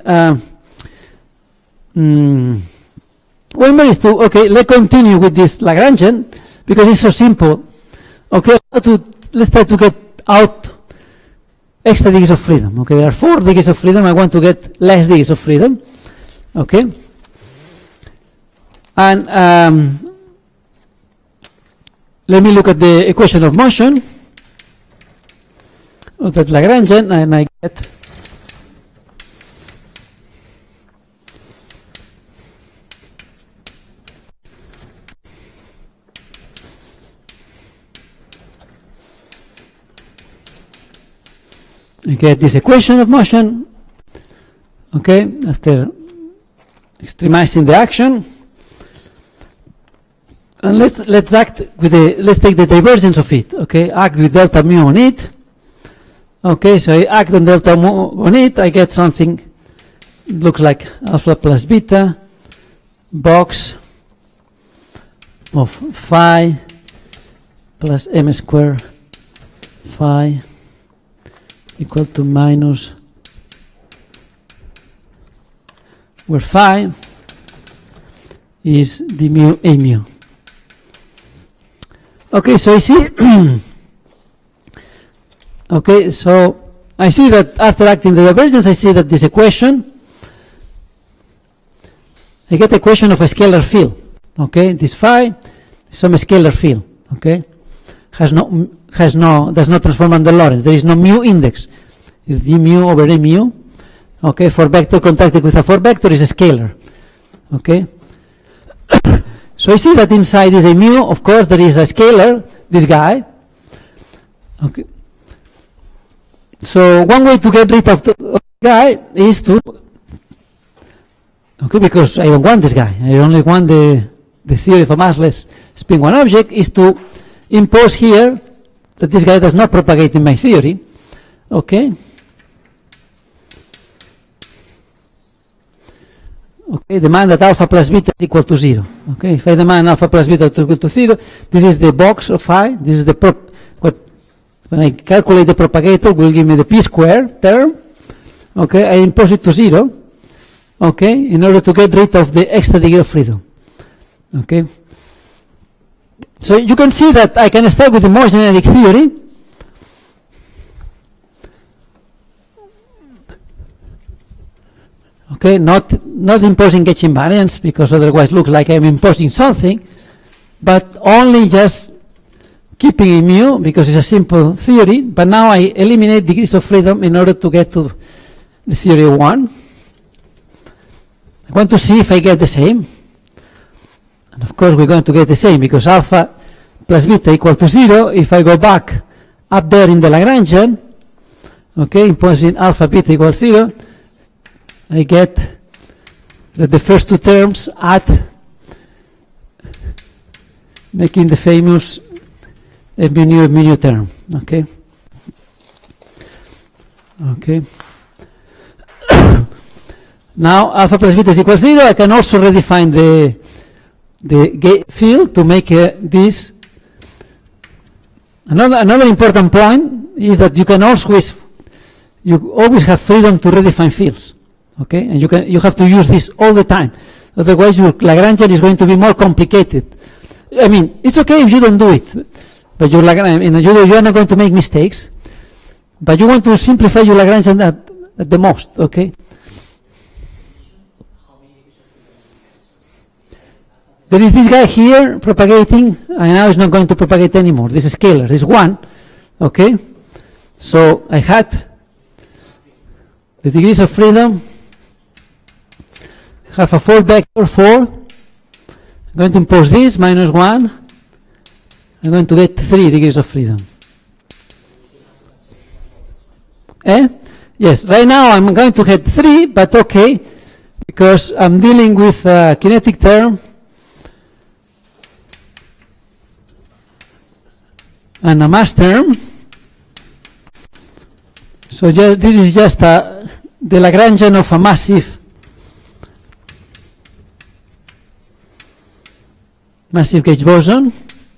Weinberg is to, okay, let's continue with this Lagrangian because it's so simple. Okay, let's try to get out extra degrees of freedom. Okay, there are 4 degrees of freedom. I want to get less degrees of freedom. Okay, and let me look at the equation of motion of that Lagrangian, and I get I get this equation of motion, okay, after extremizing the action. And let's act with let's take the divergence of it, okay, act with delta mu on it. Okay, so I act on delta mu on it, I get something looks like alpha plus beta box of phi plus m squared phi equal to minus, where phi is the mu a mu. Okay, so I see okay, so I see that after acting the divergence, I see that this equation, I get the equation of a scalar field. Okay, this phi is some scalar field. Okay, does not transform under Lorentz. There is no mu index. It's d mu over a mu. Okay, for vector contracted with a 4 vector is a scalar. Okay, so I see that inside is a mu. Of course, there is a scalar. This guy. Okay. So one way to get rid of the guy is to, okay, because I don't want this guy, I only want the theory of a massless spin one object, is to impose here that this guy does not propagate in my theory. Okay. Okay, demand that alpha plus beta is equal to 0. Okay, if I demand alpha plus beta is equal to 0, this is the box of phi, this is the when I calculate the propagator, will give me the p squared term. Okay, I impose it to 0. Okay, in order to get rid of the extra degree of freedom. Okay, so you can see that I can start with the more generic theory. Okay, not imposing Getch invariance, because otherwise it looks like I'm imposing something, but only just keeping in mu, because it's a simple theory. But now I eliminate degrees of freedom in order to get to the theory of 1. I want to see if I get the same. And of course we're going to get the same, because alpha plus beta equal to 0. If I go back up there in the Lagrangian, okay, imposing alpha beta equals 0, I get that the first two terms add, making the famous f mu nu term. Okay. Okay. Now alpha plus beta is equal to 0. I can also redefine the gauge field to make this. Another important point is that you can always have freedom to redefine fields. Okay, and you have to use this all the time. Otherwise, your Lagrangian is going to be more complicated. I mean, it's okay if you don't do it, but your Lagrangian, you are not going to make mistakes. But you want to simplify your Lagrangian at the most. Okay. There is this guy here propagating, and now it's not going to propagate anymore. This is scalar. It's 1. Okay. So I had the degrees of freedom. Have a 4 vector 4. I'm going to impose this minus 1. I'm going to get 3 degrees of freedom. Yes, right now I'm going to get 3, but okay, because I'm dealing with a kinetic term and a mass term. So this is just the Lagrangian of a massive gauge boson.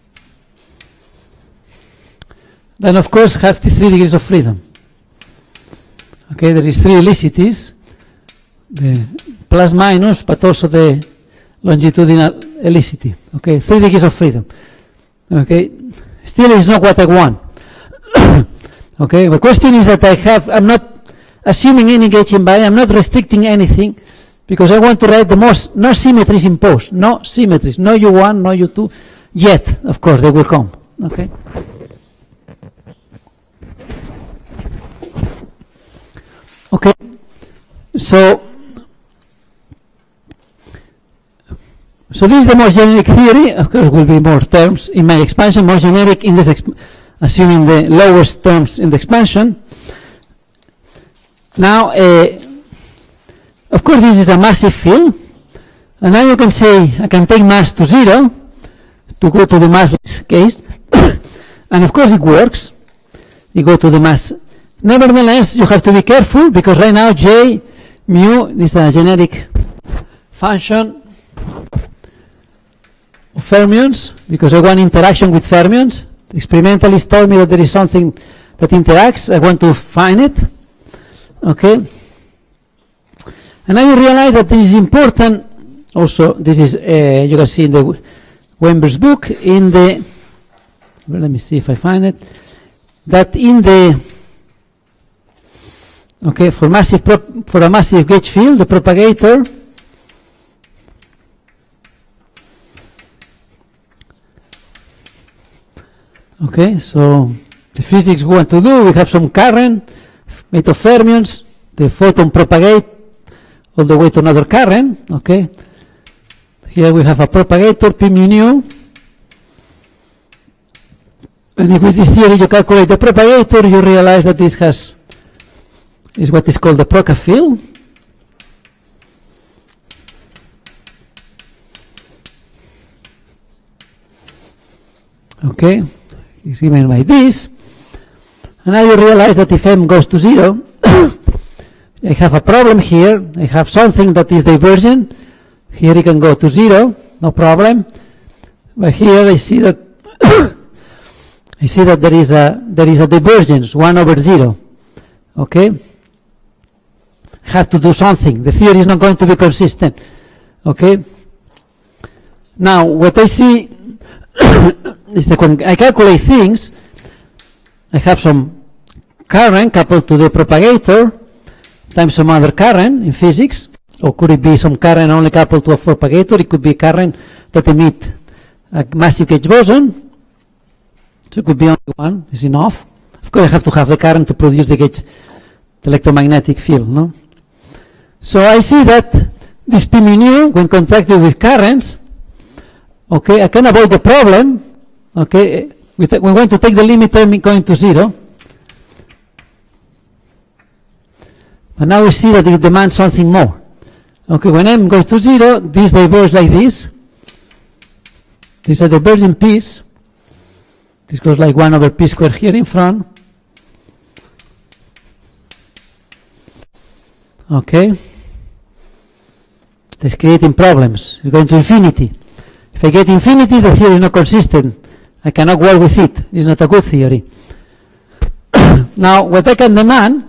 Then of course have the 3 degrees of freedom. Okay, there is 3 helicities, the plus minus, but also the longitudinal helicity. Okay, 3 degrees of freedom. Okay, still is not what I want. Okay, the question is that I'm not assuming any gauge invariance, I'm not restricting anything, because I want to write the most, no symmetries imposed, no symmetries, no U1, no U2, yet, of course, they will come. Okay. Okay, so this is the most generic theory. Of course, will be more terms in my expansion, more generic in this, assuming the lowest terms in the expansion. Now, of course, this is a massive field. And now you can say, I can take mass to 0 to go to the massless case. And of course, it works. You go to the mass. Nevertheless, you have to be careful because right now, J mu is a generic function of fermions because I want interaction with fermions. The experimentalist told me that there is something that interacts. I want to find it. Okay. And now you realize that this is important. Also, this is, you can see in the Wember's book, in the, well, let me see if I find it, that in the, okay, for a massive gauge field, the propagator okay, so the physics we want to do, we have some current made of fermions, the photon propagate all the way to another current, okay. Here we have a propagator, P mu nu, and with this theory you calculate the propagator, you realize that this is what is called the Proca field. Okay, it's given by this. And now you realize that if m goes to 0, I have a problem here. I have something that is divergent. Here it can go to 0, no problem. But here I see that I see that there is a divergence, 1 over 0. Okay? I have to do something. The theory is not going to be consistent. Okay? Now, what I see is that when I calculate things, I have some current coupled to the propagator times some other current in physics. Or could it be some current only coupled to a propagator? It could be current that emit a massive gauge boson. So it could be only one, is enough. Of course, I have to have the current to produce the gauge, the electromagnetic field, no? So I see that this P mu nu, when contracted with currents, okay, I can avoid the problem, okay, we're going to take the limit term going to 0. But now we see that it demands something more. Okay, when m goes to 0, this diverges like this. This is a divergent piece. This goes like 1 over p squared here in front. Okay. That's creating problems. It's going to infinity. If I get infinity, the theory is not consistent. I cannot work with it. It's not a good theory. Now, what I can demand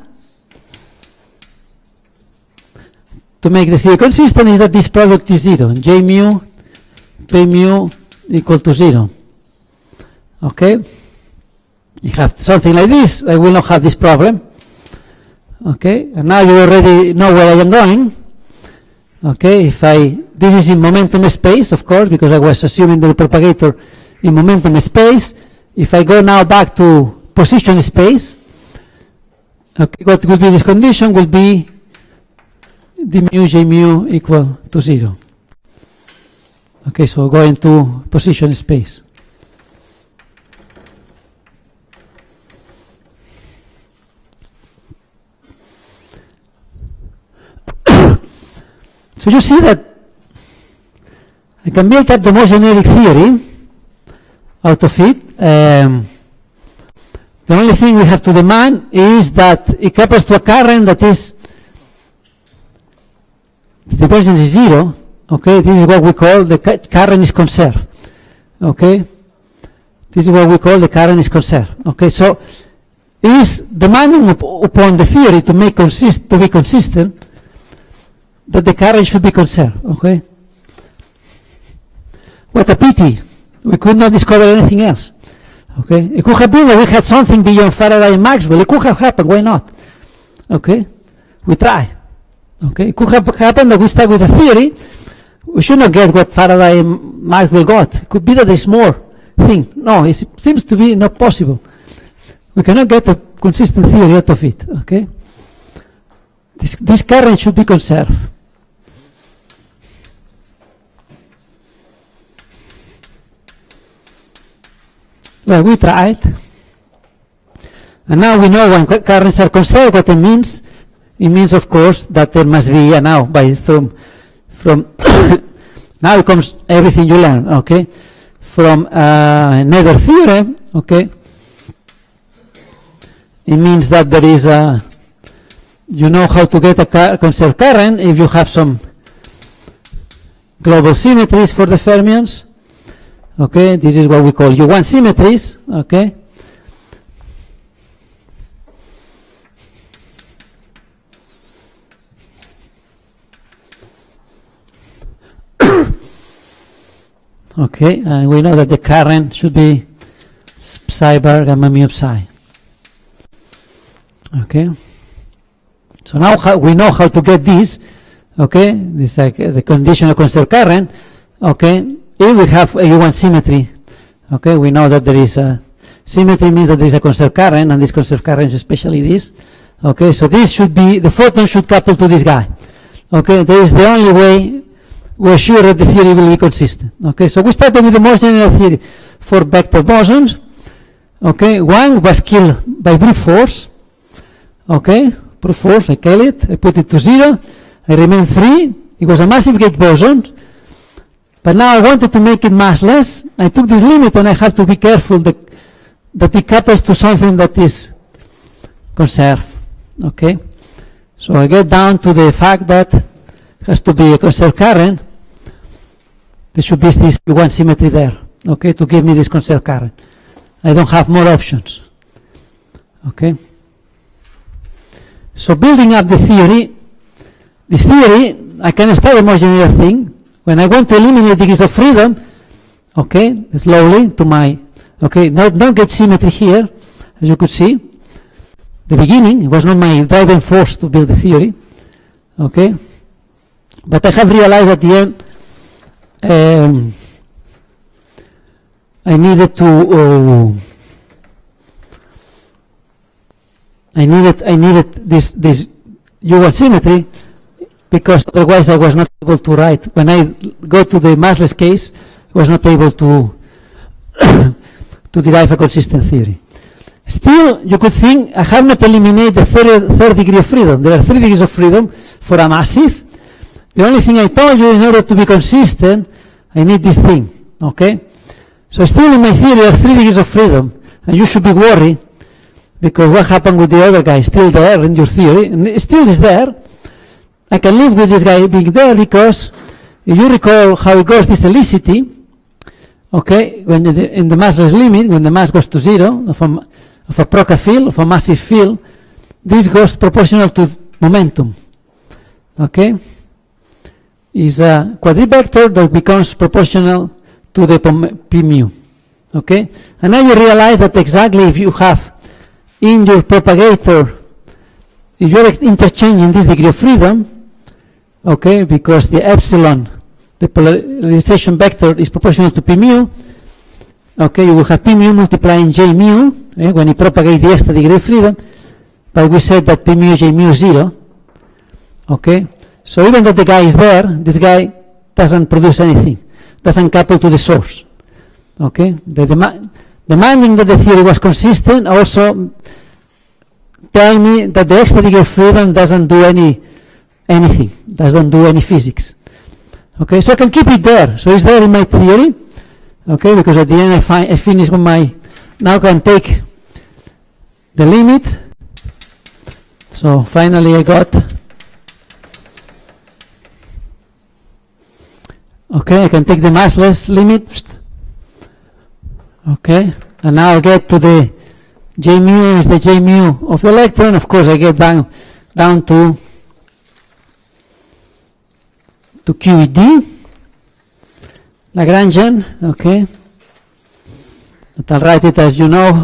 to make the theory consistent is that this product is 0. J mu, P mu equal to 0. Okay? You have something like this, I will not have this problem. Okay? And now you already know where I am going. Okay? This is in momentum space, of course, because I was assuming the propagator in momentum space. If I go now back to position space, okay, what will be this condition will be d mu j mu equal to 0. Okay, so going to position space. So you see that I can build up the most generic theory out of it. The only thing we have to demand is that it couples to a current that is, the divergence is 0. Okay, this is what we call the current is conserved. Okay, this is what we call the current is conserved. Okay, so it is demanding upon the theory to make to be consistent that the current should be conserved. Okay, what a pity! We could not discover anything else. Okay, it could have been that we had something beyond Faraday and Maxwell. It could have happened. Why not? Okay, we try. Okay, it could have happened that we start with a theory. We should not get what Faraday and Maxwell got. It could be that there's more thing. No, it seems to be not possible. We cannot get a consistent theory out of it. Okay, this current should be conserved. Well, we tried, and now we know when currents are conserved what it means. it means, of course, that there must be now from now it comes everything you learn, okay, from another theorem, okay. It means that there is a, you know how to get a conserved current if you have some global symmetries for the fermions, okay. This is what we call U1 symmetries, okay. Okay, and we know that the current should be psi bar gamma mu psi. Okay, so now we know how to get this. Okay, this is like the condition of conserved current. Okay, if we have a U1 symmetry, okay, we know that there is a symmetry, means that there is a conserved current, and this conserved current is especially this. Okay, so this should be, the photon should couple to this guy. Okay, that is the only way we're sure that the theory will be consistent. Okay, so we started with the most general theory for vector bosons. Okay, one was killed by brute force. Okay, brute force, I kill it, I put it to 0, I remain 3. It was a massive gauge boson, but now I wanted to make it massless. I took this limit, and I have to be careful that it couples to something that is conserved. Okay, so I get down to the fact that it has to be a conserved current. There should be this U1 symmetry there, okay, to give me this conserved current. I don't have more options. Okay, so building up the theory, this theory, I can start a more general thing. When I want to eliminate degrees of freedom, okay, slowly to my, okay, don't get symmetry here, as you could see. The beginning, it was not my driving force to build the theory, okay, but I have realized at the end I needed to I needed this U1 symmetry, because otherwise I was not able to write. When I go to the massless case, I was not able to to derive a consistent theory. Still, you could think I have not eliminated the third degree of freedom. There are 3 degrees of freedom for a massive. The only thing I told you, in order to be consistent, I need this thing. Okay? So still in my theory there are 3 degrees of freedom, and you should be worried, because what happened with the other guy is still there in your theory, and it still is there. I can live with this guy being there, because if you recall how it goes, this helicity, okay, when in the massless limit, when the mass goes to 0 of a Procca field, of a massive field, this goes proportional to momentum. Okay, is a quadrivector that becomes proportional to the p mu. Okay, and now you realize that exactly if you have in your propagator, if you're interchanging this degree of freedom, okay, because the epsilon, the polarization vector, is proportional to p mu, okay, you will have p mu multiplying j mu when you propagate the extra degree of freedom, but we said that p mu j mu is 0. Okay, so even though the guy is there, this guy doesn't produce anything, doesn't couple to the source. Okay, demanding that the theory was consistent also tell me that the extra degree of freedom doesn't do anything, doesn't do any physics. Okay, so I can keep it there. So it's there in my theory. Okay, because at the end I finish with my, now I can take the limit. So finally I got, okay, I can take the massless limit. Okay, and now I get to the J mu is the J mu of the electron. Of course I get down to QED, Lagrangian, okay. But I'll write it as you know.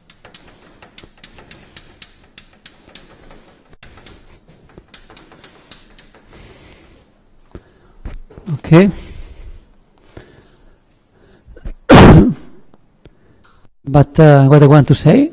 Okay. But what I want to say,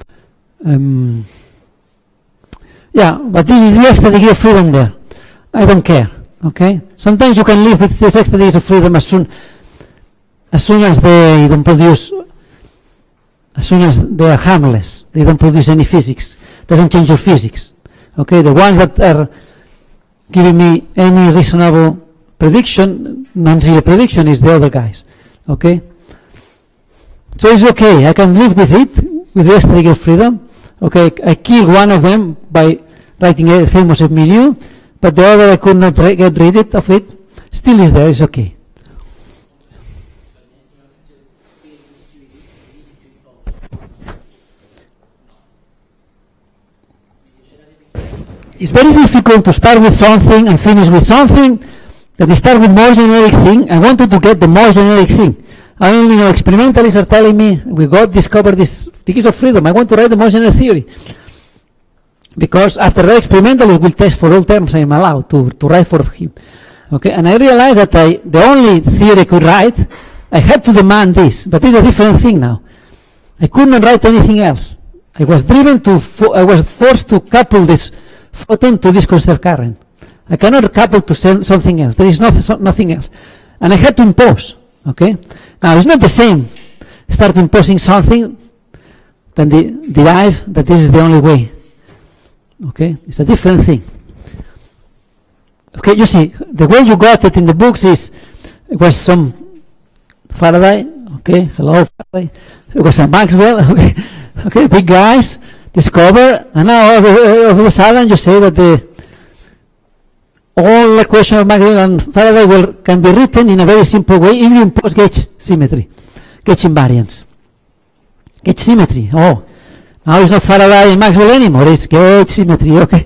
yeah, but this is the extra degree of freedom there. I don't care. Okay. Sometimes you can live with this extra degrees of freedom as soon as they don't produce, as soon as they are harmless. They don't produce any physics. Doesn't change your physics. Okay, the ones that are giving me any reasonable prediction, non-zero prediction, is the other guys. Okay, so it's okay. I can live with it, with the extra degree of freedom. Okay, I killed one of them by writing a famous milieu, but the other I could not get rid of it. Still is there. It's okay. It's very difficult to start with something and finish with something. That we start with more generic thing. I wanted to get the more generic thing. I mean, experimentalists are telling me we discovered this degrees of freedom. I want to write the more generic theory. Because after that experimentalist will test for all terms I am allowed to write for him. Okay, and I realized that the only theory I could write, I had to demand this, but it's a different thing now. I could not write anything else. I was driven to, I was forced to couple this photon to this conserved current. I cannot couple to something else. There is nothing else. And I had to impose. Okay? Now, it's not the same start imposing something than derive that this is the only way. Okay? It's a different thing. Okay, you see, the way you got it in the books is, it was some Faraday, okay, hello Faraday, it was a Maxwell, okay, okay, big guys, discover, and now all of a sudden you say that all the question of Maxwell and Faraday can be written in a very simple way if you impose gauge symmetry, gauge invariance. Gauge symmetry, oh, now it's not Faraday and Maxwell anymore, it's gauge symmetry, okay.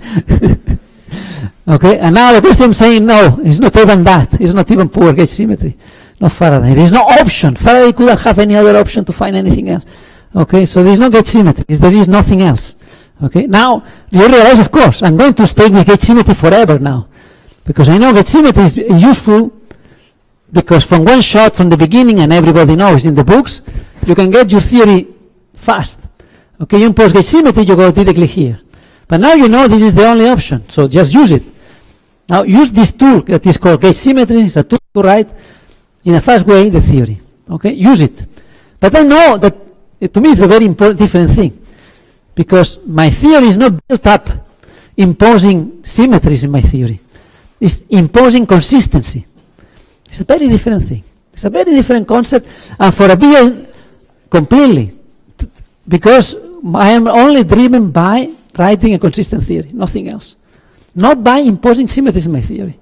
Okay, and now the question is saying no, it's not even that, it's not even poor gauge symmetry, not Faraday. There is no option. Faraday couldn't have any other option to find anything else. Okay, so there is no gauge symmetry, there is nothing else. Okay, now you realize, of course, I'm going to stay with gauge symmetry forever now, because I know gauge symmetry is useful, because from one shot from the beginning, and everybody knows in the books, you can get your theory fast. Okay, you impose gauge symmetry, you go directly here. But now you know this is the only option, so just use it. Now use this tool that is called gauge symmetry. It's a tool to write in a fast way the theory. Okay, use it. But I know that to me it's a very important different thing, because my theory is not built up imposing symmetries in my theory. It's imposing consistency. It's a very different thing. It's a very different concept, and for a BL completely, because I am only driven by writing a consistent theory, nothing else. Not by imposing symmetries in my theory.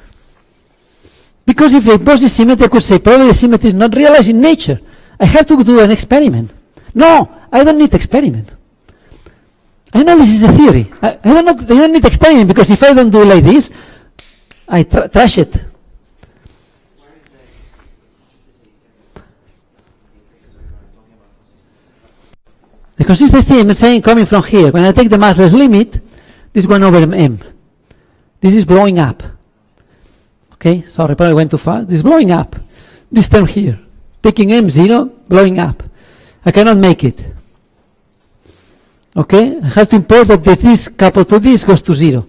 Because if I impose this symmetry, I could say probably the symmetry is not realized in nature. I have to do an experiment. No, I don't need experiment. I know this is a theory. I don't need experiment, because if I don't do it like this, I trash it. The consistency I'm saying coming from here. When I take the massless limit, this 1 over m. This is blowing up. Okay, sorry, probably went too far. This is blowing up. This term here. Taking m0, blowing up. I cannot make it. Okay, I have to impose that this coupled to this goes to 0.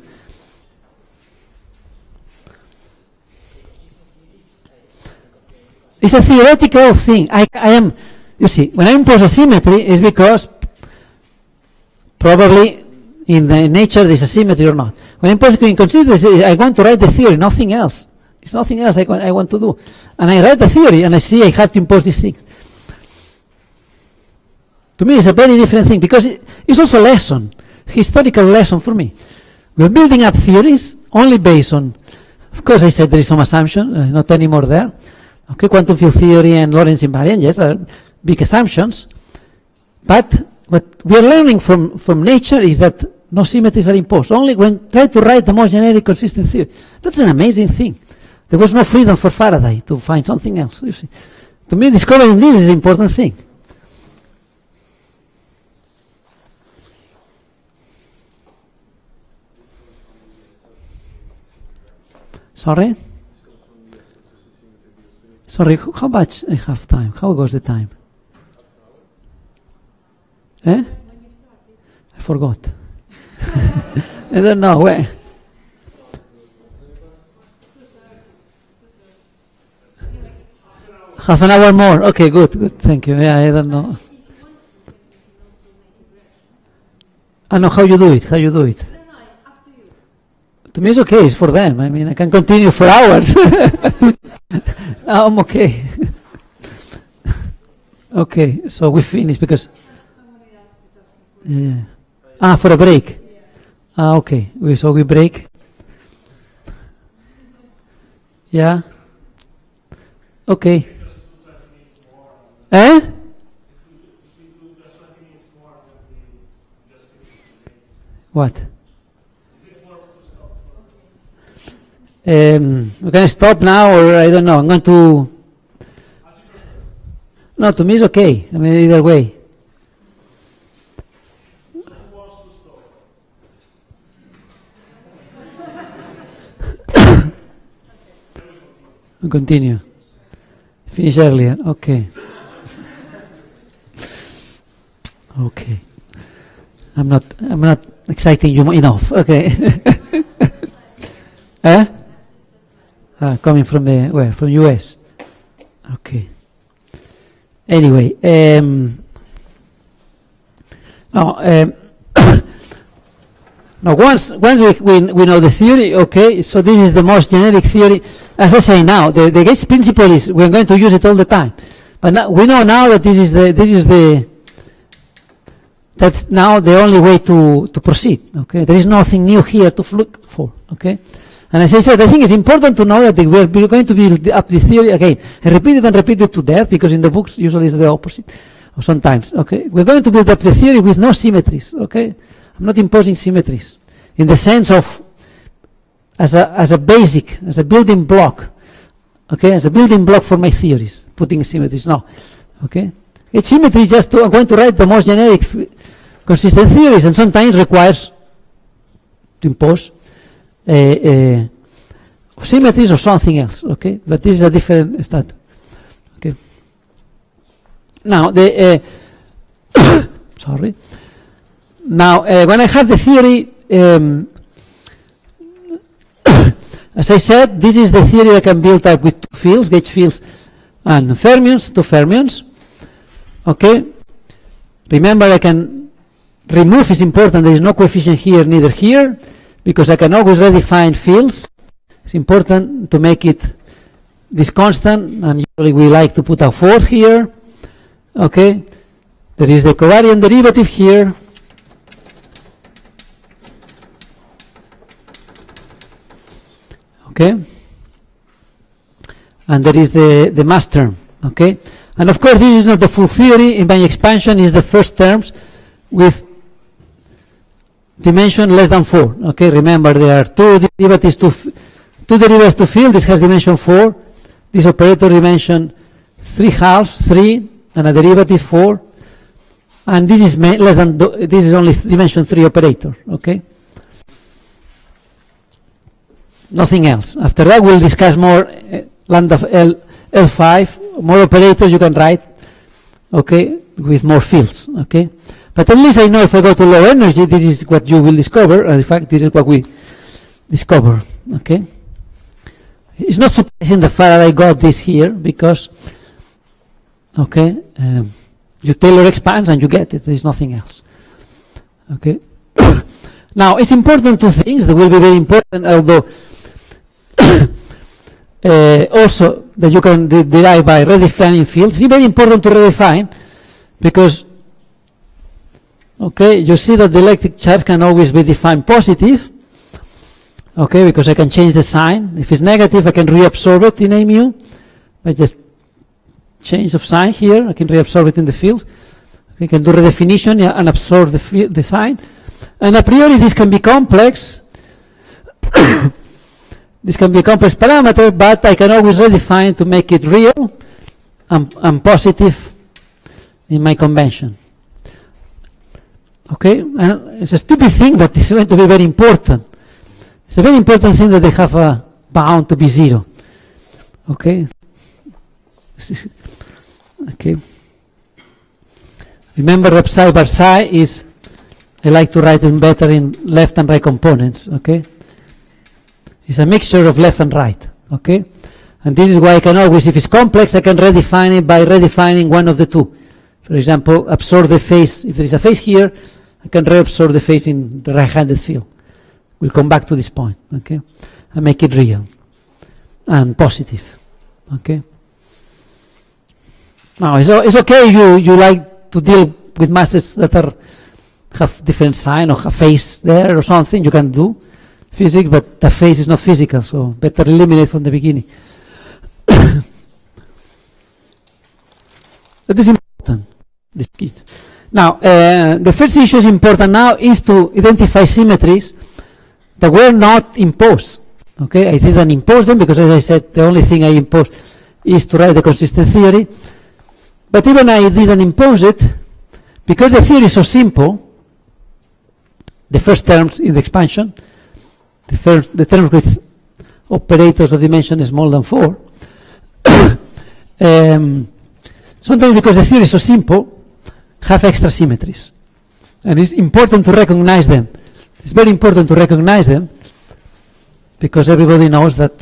It's a theoretical thing. I am, you see, when I impose a symmetry, it's because probably in the nature there is a symmetry or not. When I impose inconsistency, I want to write the theory, nothing else. It's nothing else I want to do. And I write the theory, and I see I have to impose this thing. To me, it's a very different thing, because it's also a lesson, historical lesson for me. We're building up theories only based on, of course I said there is some assumption, not anymore there. Okay, quantum field theory and Lorentz invariant, yes, are big assumptions. But what we are learning from nature is that no symmetries are imposed. Only when try to write the most generic consistent theory. That's an amazing thing. There was no freedom for Faraday to find something else. You see, to me, discovering this is an important thing. Sorry? Sorry, how much I have time? How goes the time? Eh? I forgot. I don't know where. Half an hour more. Okay, good. Thank you. Yeah, I don't know. I know how you do it. To me, it's okay. It's for them. I mean, I can continue for hours. I'm okay. Okay, so we finish because. Yeah. For a break. Okay. So we break. Yeah. Okay. Eh? What? We can stop now, or I don't know. I'm going to. No, to me it's okay. I mean, either way. Continue. Finish earlier. Okay. Okay. I'm not exciting you enough. Okay. Eh? Coming from where? From US. Okay. Anyway, now once we know the theory, okay, so this is the most generic theory. As I say now, the Gates principle is we're going to use it all the time. But now, we know now that that's now the only way to proceed, okay? There is nothing new here to look for, okay? And as I said, I think it's important to know that we're going to build up the theory again. I repeat it to death, because in the books usually it's the opposite, or sometimes, okay? We're going to build up the theory with no symmetries, okay? I'm not imposing symmetries in the sense of as a basic, as a building block, okay? As a building block for my theories, putting symmetries, no, okay? It's symmetry just I'm going to write the most generic consistent theories, and sometimes requires to impose symmetries or something else, okay? But this is a different stat, okay? Now, sorry. Now, when I have the theory, as I said, this is the theory I can build up with two fields, gauge fields and fermions, two fermions, okay? Remember, I can remove is important. There is no coefficient here, neither here, because I can always redefine fields. It's important to make it this constant, and usually we like to put a fourth here, okay? There is the covariant derivative here, okay? And there is the mass term, okay? And of course, this is not the full theory. In my expansion is the first terms with dimension less than 4, okay? Remember, there are two derivatives to field. This has dimension 4. This operator dimension 3/2, 3, and a derivative 4. And this is less than, this is only dimension 3 operator, okay? Nothing else. After that, we'll discuss more lambda L5, more operators you can write, okay, with more fields, okay? But at least I know if I go to low energy, this is what you will discover, and in fact, this is what we discover, okay? It's not surprising the fact that I got this here, because, okay, you Taylor expands and you get it. There is nothing else, okay? Now, it's important two things that will be very important, although also that you can derive by redefining fields. It's very important to redefine, because, okay, you see that the electric charge can always be defined positive, okay, because I can change the sign. If it's negative, I can reabsorb it in a mu by just change of sign here. I can reabsorb it in the field. Okay, I can do redefinition and absorb the sign. And a priori, this can be complex. This can be a complex parameter, but I can always redefine to make it real and positive in my convention. Okay, and it's a stupid thing, but it's going to be very important. It's a very important thing that they have a bound to be 0. Okay. Okay. Remember that psi bar psi is, I like to write it better in left and right components, okay? It's a mixture of left and right, okay? And this is why I can always, if it's complex, I can redefine it by redefining one of the two. For example, absorb the phase. If there is a phase here, I can reabsorb the phase in the right-handed field. We'll come back to this point, okay? And make it real and positive, okay? Now, it's okay you like to deal with masses that have different sign or have face there or something. You can do physics, but the face is not physical, so better eliminate from the beginning. That is important. This key. Now, the first issue is important now is to identify symmetries that were not imposed. Okay, I didn't impose them because, as I said, the only thing I imposed is to write the consistent theory. But even I didn't impose it because the theory is so simple. The first terms in the expansion, the terms with operators of dimension smaller than 4. Sometimes because the theory is so simple, have extra symmetries. And it's important to recognize them. It's very important to recognize them because everybody knows that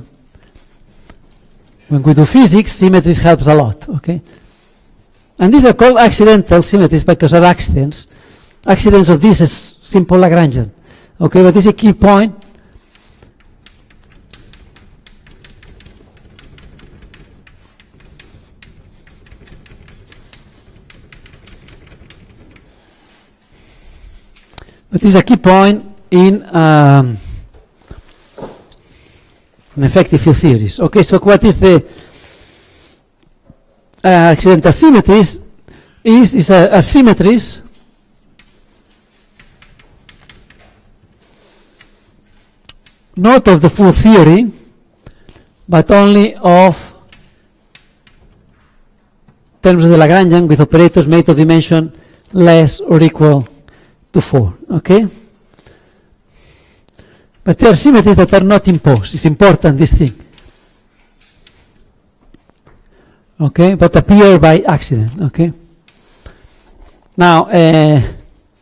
when we do physics, symmetries helps a lot, okay? And these are called accidental symmetries because of accidents. Accidents of this is simple Lagrangian, okay? But this is a key point. But this is a key point in effective field theories. Okay, so what is the accidental symmetries? Are symmetries not of the full theory, but only of terms of the Lagrangian with operators made of dimension less or equal to 4, okay? But there are symmetries that are not imposed. It's important, this thing. Okay, but appear by accident, okay? Now, and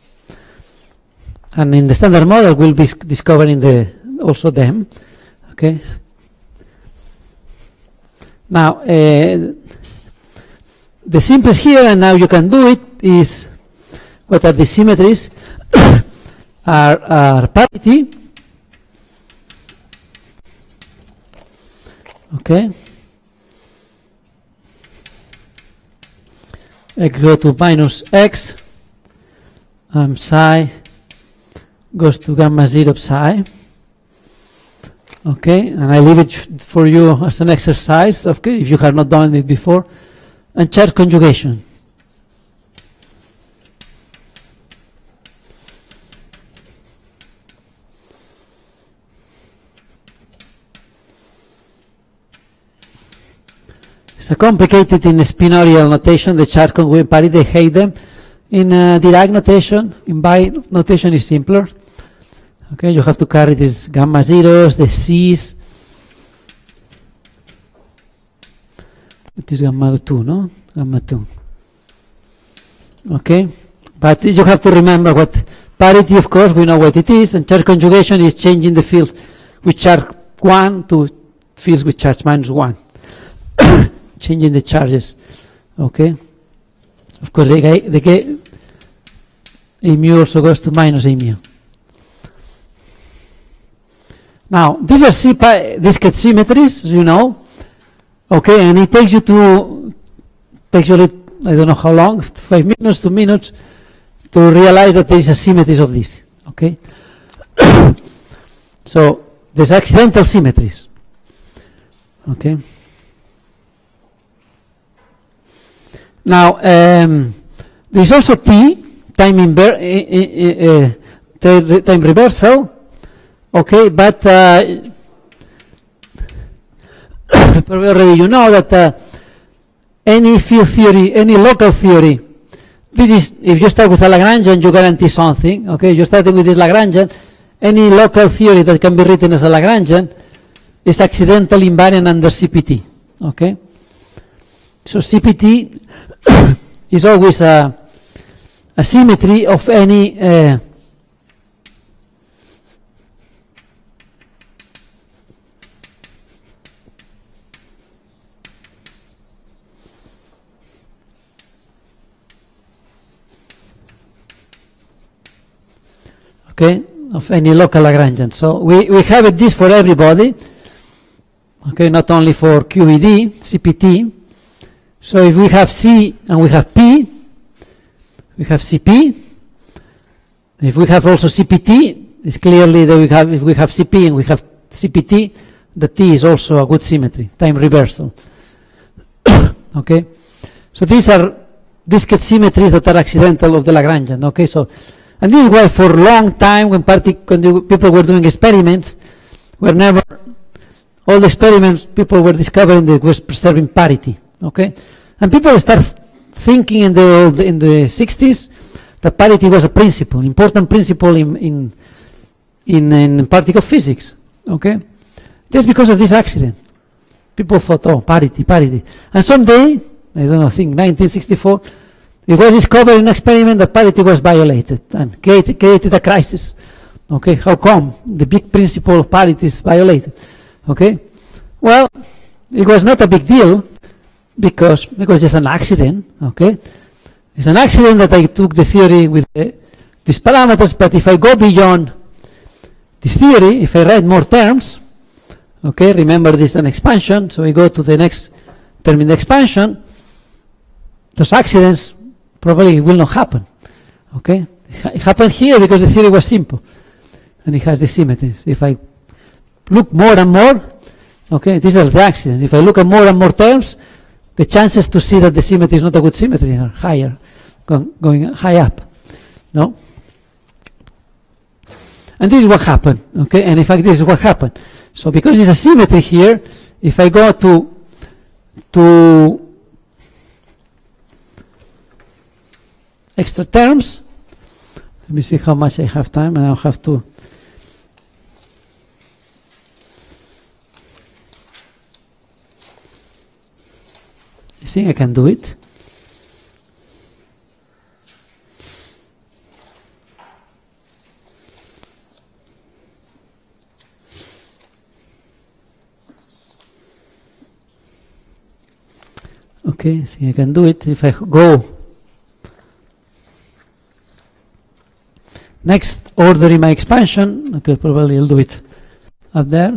in the standard model, we'll be discovering also them, okay? Now, the simplest here, and now you can do it, is what are the symmetries? are parity, okay? X go to minus x, psi goes to gamma 0 psi, okay? And I leave it for you as an exercise, okay, if you have not done it before. And charge conjugation. It's a complicated in spinorial notation, the charge conjugation parity, they hate them. In Dirac notation, in Bai notation is simpler. Okay, you have to carry these gamma zeros, the C's. It is gamma 2, no? Gamma 2. Okay, but you have to remember what parity, of course, we know what it is, and charge conjugation is changing the field with charge 1 to fields with charge minus 1. Changing the charges, okay? Of course, the A mu also goes to minus A mu. Now, these are discrete symmetries, you know, okay, and it takes you I don't know how long, 5 minutes, 2 minutes, to realize that there is a symmetries of this, okay? So, there's accidental symmetries, okay? Now, there's also time reversal, okay, but already you know that any field theory, any local theory, this is, if you start with a Lagrangian, you guarantee something, okay, you're starting with this Lagrangian, any local theory that can be written as a Lagrangian is accidental invariant under CPT, okay? So CPT is always a symmetry of any okay, of any local Lagrangian. So we have it this for everybody, okay, not only for QED, CPT. So if we have C and we have P, we have CP. If we have also CPT, it's clearly that if we have CP and we have CPT, the T is also a good symmetry, time reversal. Okay, so these are discrete symmetries that are accidental of the Lagrangian. Okay, so and this is why for a long time when people were doing experiments, whenever all the experiments people were discovering that was preserving parity. Okay, and people start thinking in the 60s that parity was a principle, important principle in particle physics. Okay, just because of this accident, people thought, oh, parity. And someday, I don't know, I think 1964, it was discovered in an experiment that parity was violated and created a crisis. Okay, how come the big principle of parity is violated? Okay, well, it was not a big deal because it's an accident. Okay, it's an accident that I took the theory with these parameters, but if I go beyond this theory, if I write more terms, okay, remember this is an expansion, so we go to the next term in the expansion, those accidents probably will not happen. Okay, it happened here because the theory was simple and it has the symmetries. If I look more and more, okay, these are the accidents. If I look at more and more terms, the chances to see that the symmetry is not a good symmetry are higher, going high up. No? And this is what happened. Okay, and in fact this is what happened. So because it's a symmetry here, if I go to extra terms, let me see how much I have time, and I'll have to. I think I can do it. Okay, I think I can do it. If I go next order in my expansion, okay, probably I'll do it up there.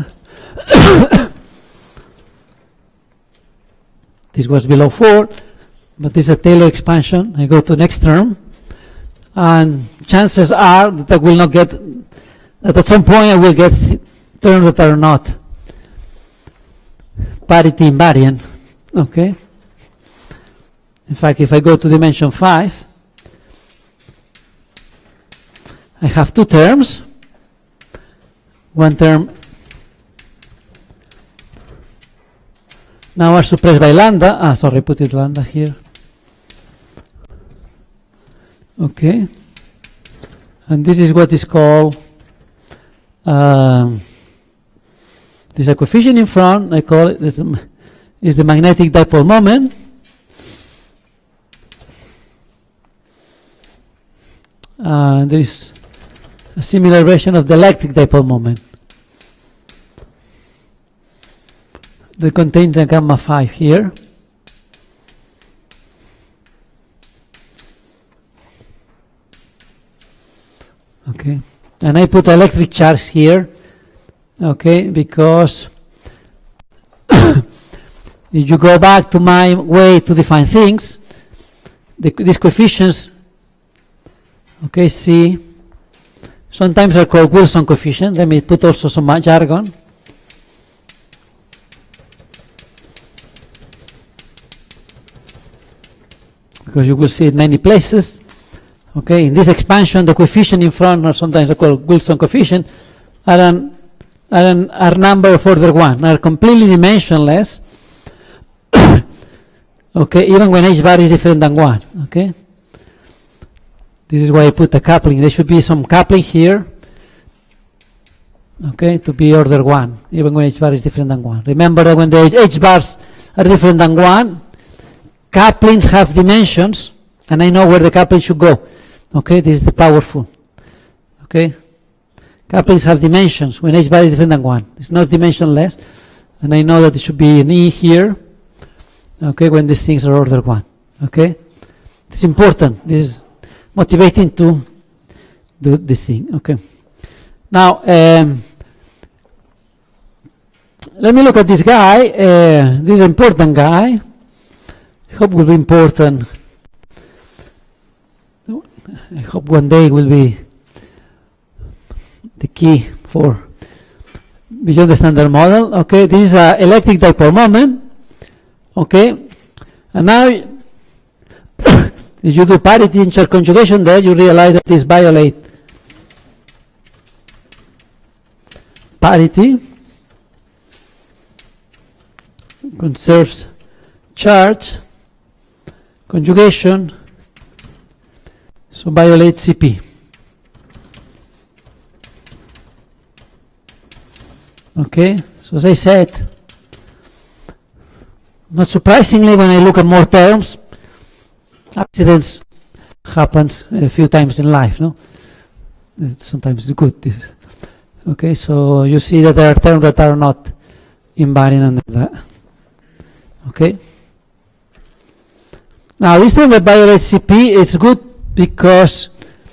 This was below 4, but this is a Taylor expansion. I go to next term, and chances are that I will not get, that at some point I will get terms that are not parity invariant. Okay. In fact, if I go to dimension 5, I have two terms. One term now are suppressed by lambda. Sorry, I put it lambda here. Okay. And this is what is called, there's a coefficient in front, I call it, this is the magnetic dipole moment. There is a similar version of the electric dipole moment that contains a gamma 5 here. Okay, and I put electric charge here, okay, because if you go back to my way to define things, these coefficients, okay, C, sometimes are called Wilson coefficient. Let me put also some jargon. Because you will see it many places. Okay, in this expansion, the coefficient in front, or sometimes called Wilson coefficient, are number of order 1, are completely dimensionless. Okay, even when h bar is different than 1. Okay, this is why I put the coupling. There should be some coupling here. Okay, to be order 1, even when h bar is different than 1. Remember that when the h bars are different than 1, couplings have dimensions, and I know where the coupling should go. Okay, this is the powerful. Okay, couplings have dimensions when h bar is different than 1. It's not dimensionless, and I know that it should be an E here. Okay, when these things are order 1. Okay, it's important. This is motivating to do this thing. Okay, Now, let me look at this guy. This important guy. I hope will be important. I hope one day will be the key for beyond the standard model. Okay, this is an electric dipole moment. Okay, and now if you do parity interconjugation there, you realize that this violates parity, conserves charge, conjugation, so violates CP. Okay, so as I said, not surprisingly, when I look at more terms, accidents happens a few times in life, no? It's sometimes good. This. Okay, so you see that there are terms that are not invariant under that. Okay. Now this term that violates CP is good because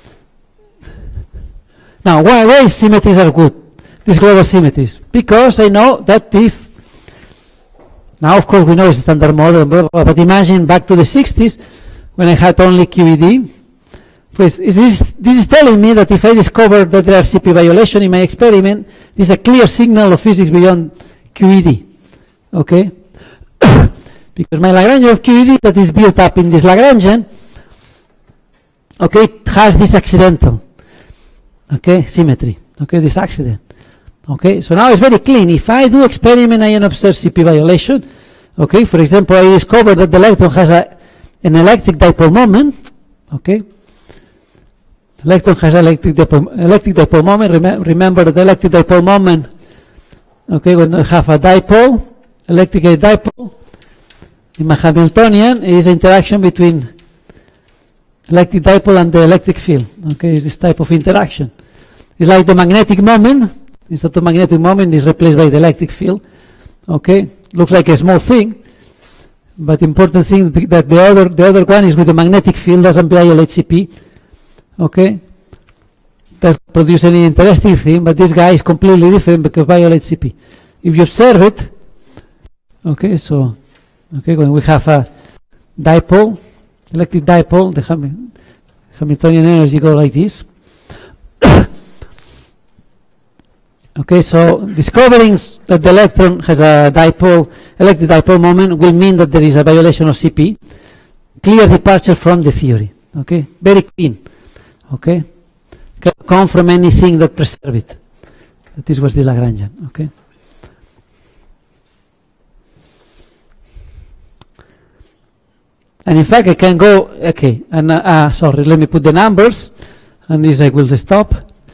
now why symmetries are good? These global symmetries, because I know that if now of course we know it's a standard model, but imagine back to the 60s when I had only QED. This is telling me that if I discover that there are CP violation in my experiment, this is a clear signal of physics beyond QED. Okay? Because my Lagrangian of QED that is built up in this Lagrangian, okay, has this accidental, okay, symmetry, okay, this accident. Okay, so now it's very clean. If I do experiment, I observe CP violation. Okay, for example, I discover that the electron has an electric dipole moment. Okay, electron has electric dipole moment. Remember the electric dipole moment. Okay, when I have a dipole, electric dipole, in my Hamiltonian is interaction between electric dipole and the electric field. Okay, it's this type of interaction. It's like the magnetic moment. Instead of magnetic moment is replaced by the electric field. Okay, looks like a small thing, but important thing that the other one is with the magnetic field doesn't violate CP. Okay, doesn't produce any interesting thing, but this guy is completely different because violates CP. If you observe it, okay, so okay, when we have a dipole, electric dipole, the Hamiltonian energy go like this. Okay, so discovering that the electron has a dipole, electric dipole moment will mean that there is a violation of CP. Clear departure from the theory. Okay, very clean. Okay, can come from anything that preserve it. This was the Lagrangian. Okay. And in fact, I can go. Okay, and sorry, let me put the numbers, and this I will stop.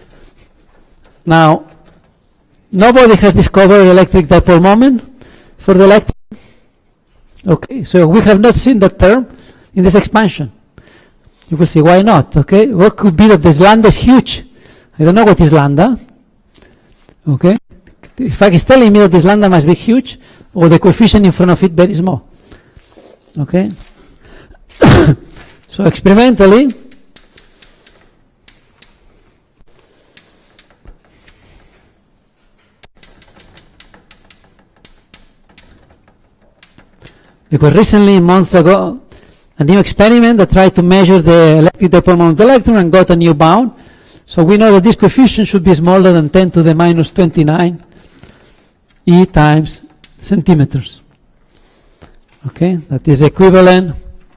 Now. Nobody has discovered electric dipole moment for the electron. Okay, so we have not seen that term in this expansion. You will see why not. Okay, what could be that this lambda is huge? I don't know what is lambda. Okay, in fact, it's telling me that this lambda must be huge, or the coefficient in front of it very small. Okay, so experimentally. Because recently, months ago, a new experiment that tried to measure the electric dipole moment of the electron and got a new bound. So we know that this coefficient should be smaller than 10 to the minus 29 e times centimeters. Okay, that is equivalent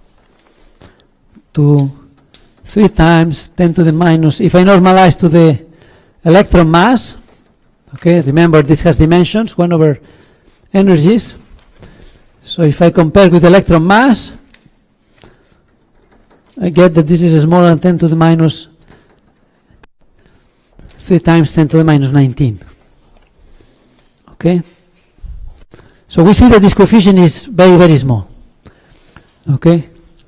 to 3 times 10 to the minus. If I normalize to the electron mass, okay, remember this has dimensions, 1 over energies. So if I compare with electron mass, I get that this is smaller than 10 to the minus 3 times 10 to the minus 19. Okay? So we see that this coefficient is very, very small. Okay?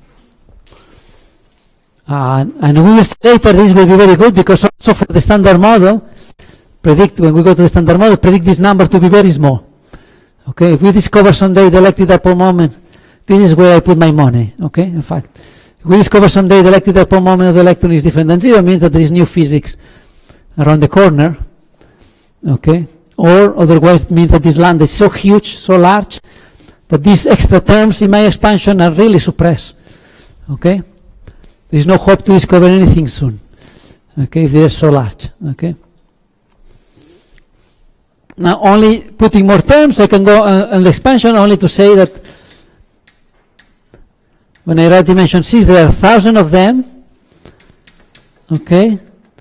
And we will see later this will be very good because also for the standard model, predict when we go to the standard model, predict this number to be very small. Okay, if we discover someday the electric dipole moment, this is where I put my money. Okay, in fact, if we discover someday the electric dipole moment of the electron is different than zero, means that there is new physics around the corner. Okay, or otherwise it means that this land is so huge, so large, that these extra terms in my expansion are really suppressed. Okay, there is no hope to discover anything soon. Okay, if they are so large. Okay. Now, only putting more terms, I can go on the expansion only to say that when I write dimension 6, there are 1,000 of them. Okay.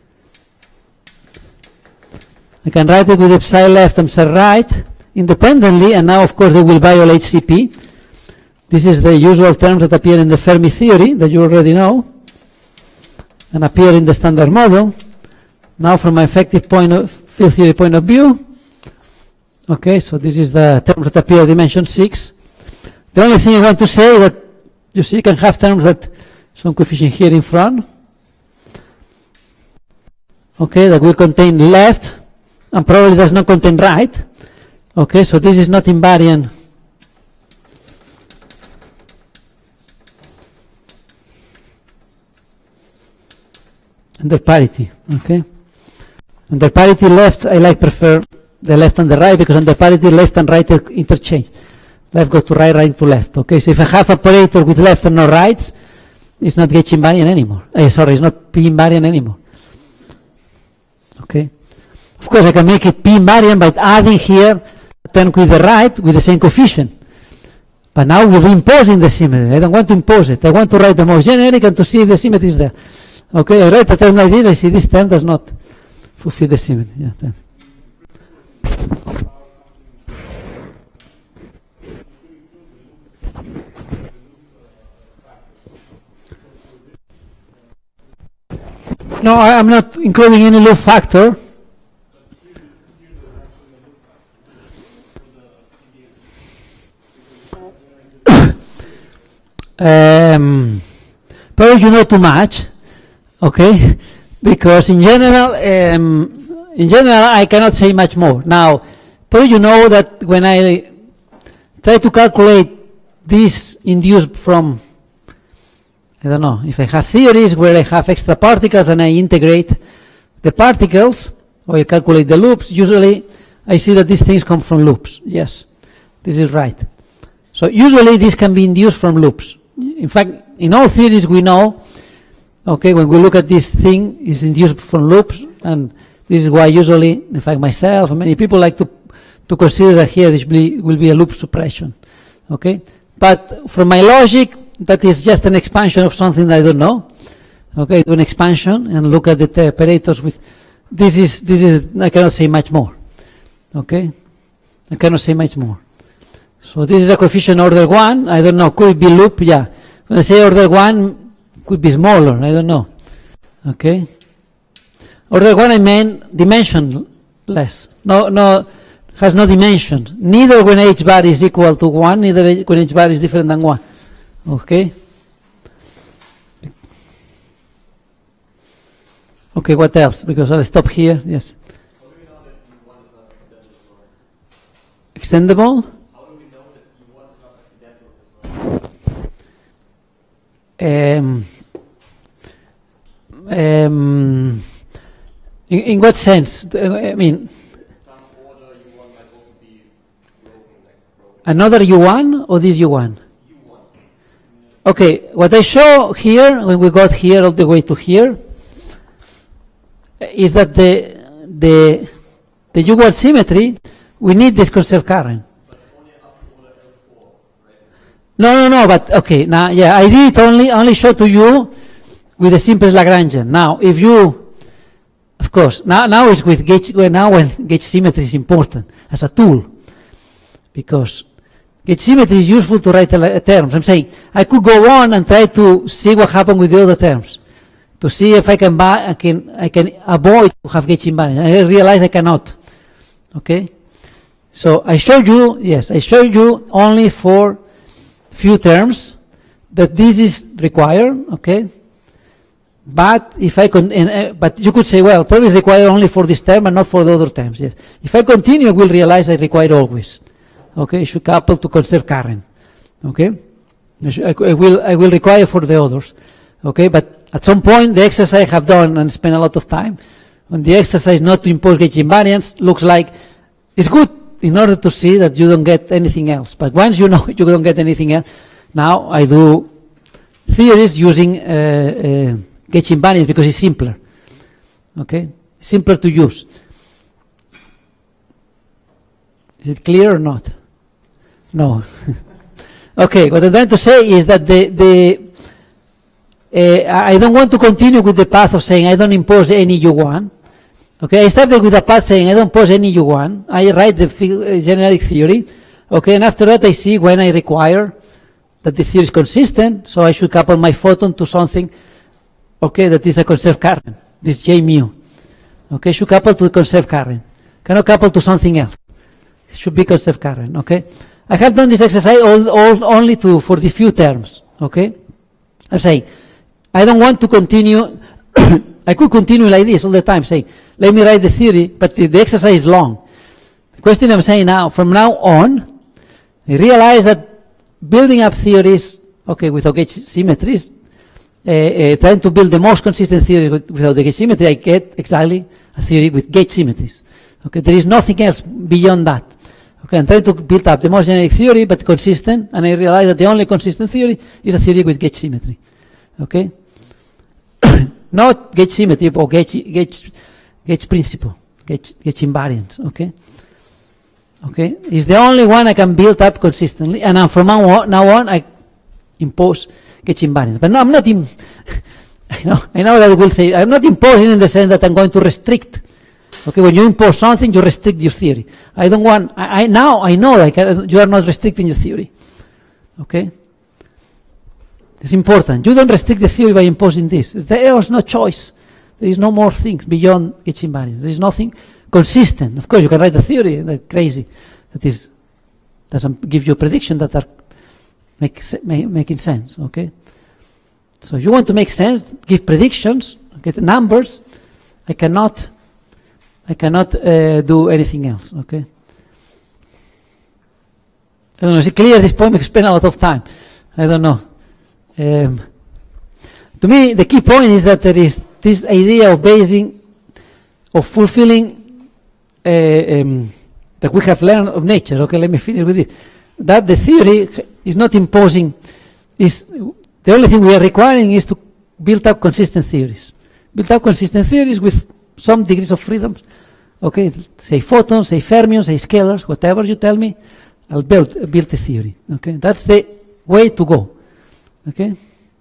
I can write it with the psi left and psi right independently, and now, of course, they will violate CP. This is the usual terms that appear in the Fermi theory that you already know and appear in the standard model. Now, from my effective field theory point of view, okay, so this is the terms that appear in dimension 6. The only thing I want to say that, you see, you can have terms that some coefficient here in front, okay, that will contain left and probably does not contain right. Okay, so this is not invariant. Under parity, okay. Under parity left, I prefer the left and the right, because under parity left and right are interchange. Left goes to right, right to left. Okay, so if I have operator with left and no rights, it's not H invariant anymore. Sorry, it's not P invariant anymore. Okay. Of course, I can make it P invariant by adding here a term with the right with the same coefficient. But now we'll be imposing the symmetry. I don't want to impose it. I want to write the most generic and to see if the symmetry is there. Okay, I write a term like this, I see this term does not fulfill the symmetry. Yeah, no, I'm not including any loop factor. Probably you know too much, okay? Because in general, I cannot say much more. Now, probably you know that when I try to calculate this induced from, I don't know, if I have theories where I have extra particles and I integrate the particles, or I calculate the loops, usually I see that these things come from loops. Yes, this is right. So usually this can be induced from loops. In fact, in all theories we know, okay, when we look at this thing, it's induced from loops, and this is why usually, in fact, myself and many people like to consider that here this will be a loop suppression. Okay, but from my logic, that is just an expansion of something that I don't know. Okay, do an expansion and look at the operators with this is I cannot say much more. Okay, I cannot say much more. So this is a coefficient order 1. I don't know, could it be loop? Yeah. When I say order 1, could be smaller, I don't know. Okay. Order 1 I mean dimensionless. No, has no dimension. Neither when h bar is equal to 1, neither when h bar is different than 1. Okay. Okay, what else? Because I'll stop here. Yes. How do we know that U1 is not accidental? Extendable? How do we know that U1 is not accidental as well? In what sense? I mean, Some order U1 might also be broken. another U1 or this U1? U1. Okay, what I show here, when we got here all the way to here, is that the U1 symmetry, we need this conserved current. But only up to order L4, right? No, but okay, now, yeah, I did it only show to you with the simplest Lagrangian. Now, if you, of course, now it's with gauge, now when gauge symmetry is important as a tool, because gauge symmetry is useful to write terms. I'm saying I could go on and try to see what happened with the other terms, to see if I can avoid to have gauge invariance. I realize I cannot. Okay, so I showed you, yes, I showed you only for few terms that this is required. Okay, but if I but you could say, well, probably it's required only for this term and not for the other terms. Yes, if I continue, I will realize I require always. Okay, I should couple to conserve current. Okay, I will require for the others. Okay, but at some point the exercise I have done and spent a lot of time, on the exercise not to impose gauge invariance looks like it's good in order to see that you don't get anything else. But once you know you don't get anything else, now I do theories using gauge invariance because it's simpler. Okay, simpler to use. Is it clear or not? No. Okay, what I'm trying to say is that I don't want to continue with the path of saying I don't impose any U1. Okay, I started with a path saying I don't impose any U1. I write the generic theory. Okay, and after that I see when I require that the theory is consistent, so I should couple my photon to something, okay, that is a conserved current, this J mu. Okay, should couple to conserved current. Cannot couple to something else. It should be conserved current, okay? I have done this exercise only for the few terms, okay? I'm saying, I don't want to continue, I could continue like this all the time, saying, let me write the theory, but the exercise is long. The question I'm saying now, from now on, I realize that building up theories, okay, without gauge symmetries, trying to build the most consistent theory without the gauge symmetry, I get exactly a theory with gauge symmetries. Okay, there is nothing else beyond that. Okay, I'm trying to build up the most generic theory, but consistent, and I realize that the only consistent theory is a theory with gauge symmetry. Okay, not gauge symmetry or gauge principle, gauge invariance. Okay. Okay, it's the only one I can build up consistently, and from now on I impose gauge invariance. But no, I'm not. I know that I will say I'm not imposing in the sense that I'm going to restrict. Okay, when you impose something, you restrict your theory. I don't want. I know you are not restricting your theory. Okay, it's important. You don't restrict the theory by imposing this. There is no choice. There is no more things beyond gauge invariance. There is nothing consistent. Of course, you can write a theory that's crazy, that is doesn't give you a prediction that are making sense. Okay, so if you want to make sense, give predictions, get numbers. I cannot do anything else. Okay. I don't know. Is it clear at this point? We spend a lot of time. I don't know. To me, the key point is that there is this idea of fulfilling that we have learned of nature. Okay, let me finish with it. That the theory is not imposing, is the only thing we are requiring is to build up consistent theories. Build up consistent theories with some degrees of freedom. Okay, say photons, say fermions, say scalars, whatever you tell me, I'll build the theory. Okay, that's the way to go. Okay.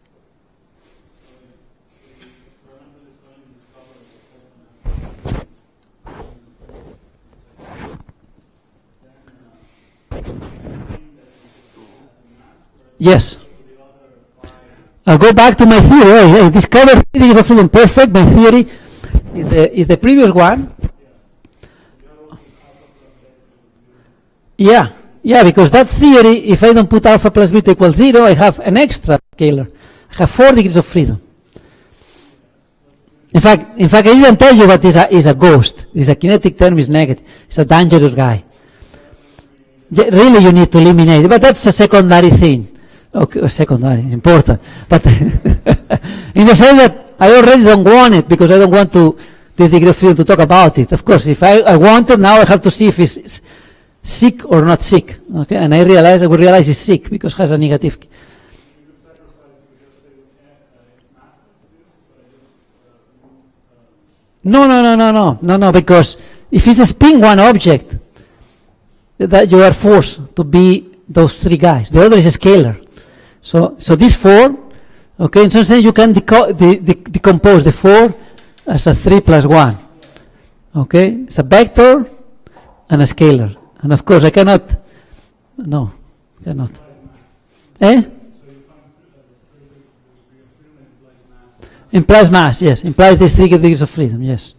Yes. I'll go back to my theory. I discovered 3 degrees of freedom perfect. My theory is the previous one. Yeah, because that theory, if I don't put alpha plus beta equals 0, I have an extra scalar. I have 4 degrees of freedom. In fact, I didn't tell you what is a ghost. Is a kinetic term is negative. It's a dangerous guy. Really, you need to eliminate it, but that's a secondary thing. Okay, secondary, important. But in the sense that I already don't want it because I don't want this degree of freedom to talk about it. Of course, if I want it, now I have to see if it's sick or not sick. Okay, and I will realize it's sick because it has a negative. No, because if it's a spin one object, that you are forced to be those 3 guys. The other is a scalar. So this 4, okay, in some sense you can decompose the 4 as a 3 plus 1. Okay, it's a vector and a scalar. And of course I cannot, no, cannot. Implies mass, yes, implies these 3 degrees of freedom, yes.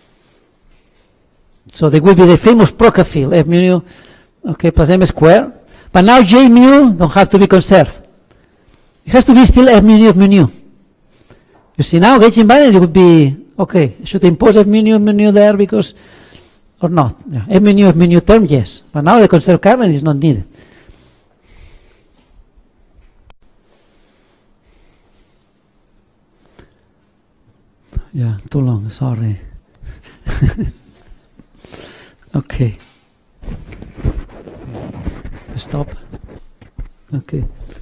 So there will be the famous Procca field, F mu, okay, plus m square. But now J mu don't have to be conserved. It has to be still F mu of mu nu. You see, now gauge invariance would be, okay, should I impose F mu nu there because, or not? Yeah. F mu of mu nu term, yes. But now the conserved current is not needed. Yeah, too long, sorry. Okay. Stop. Okay.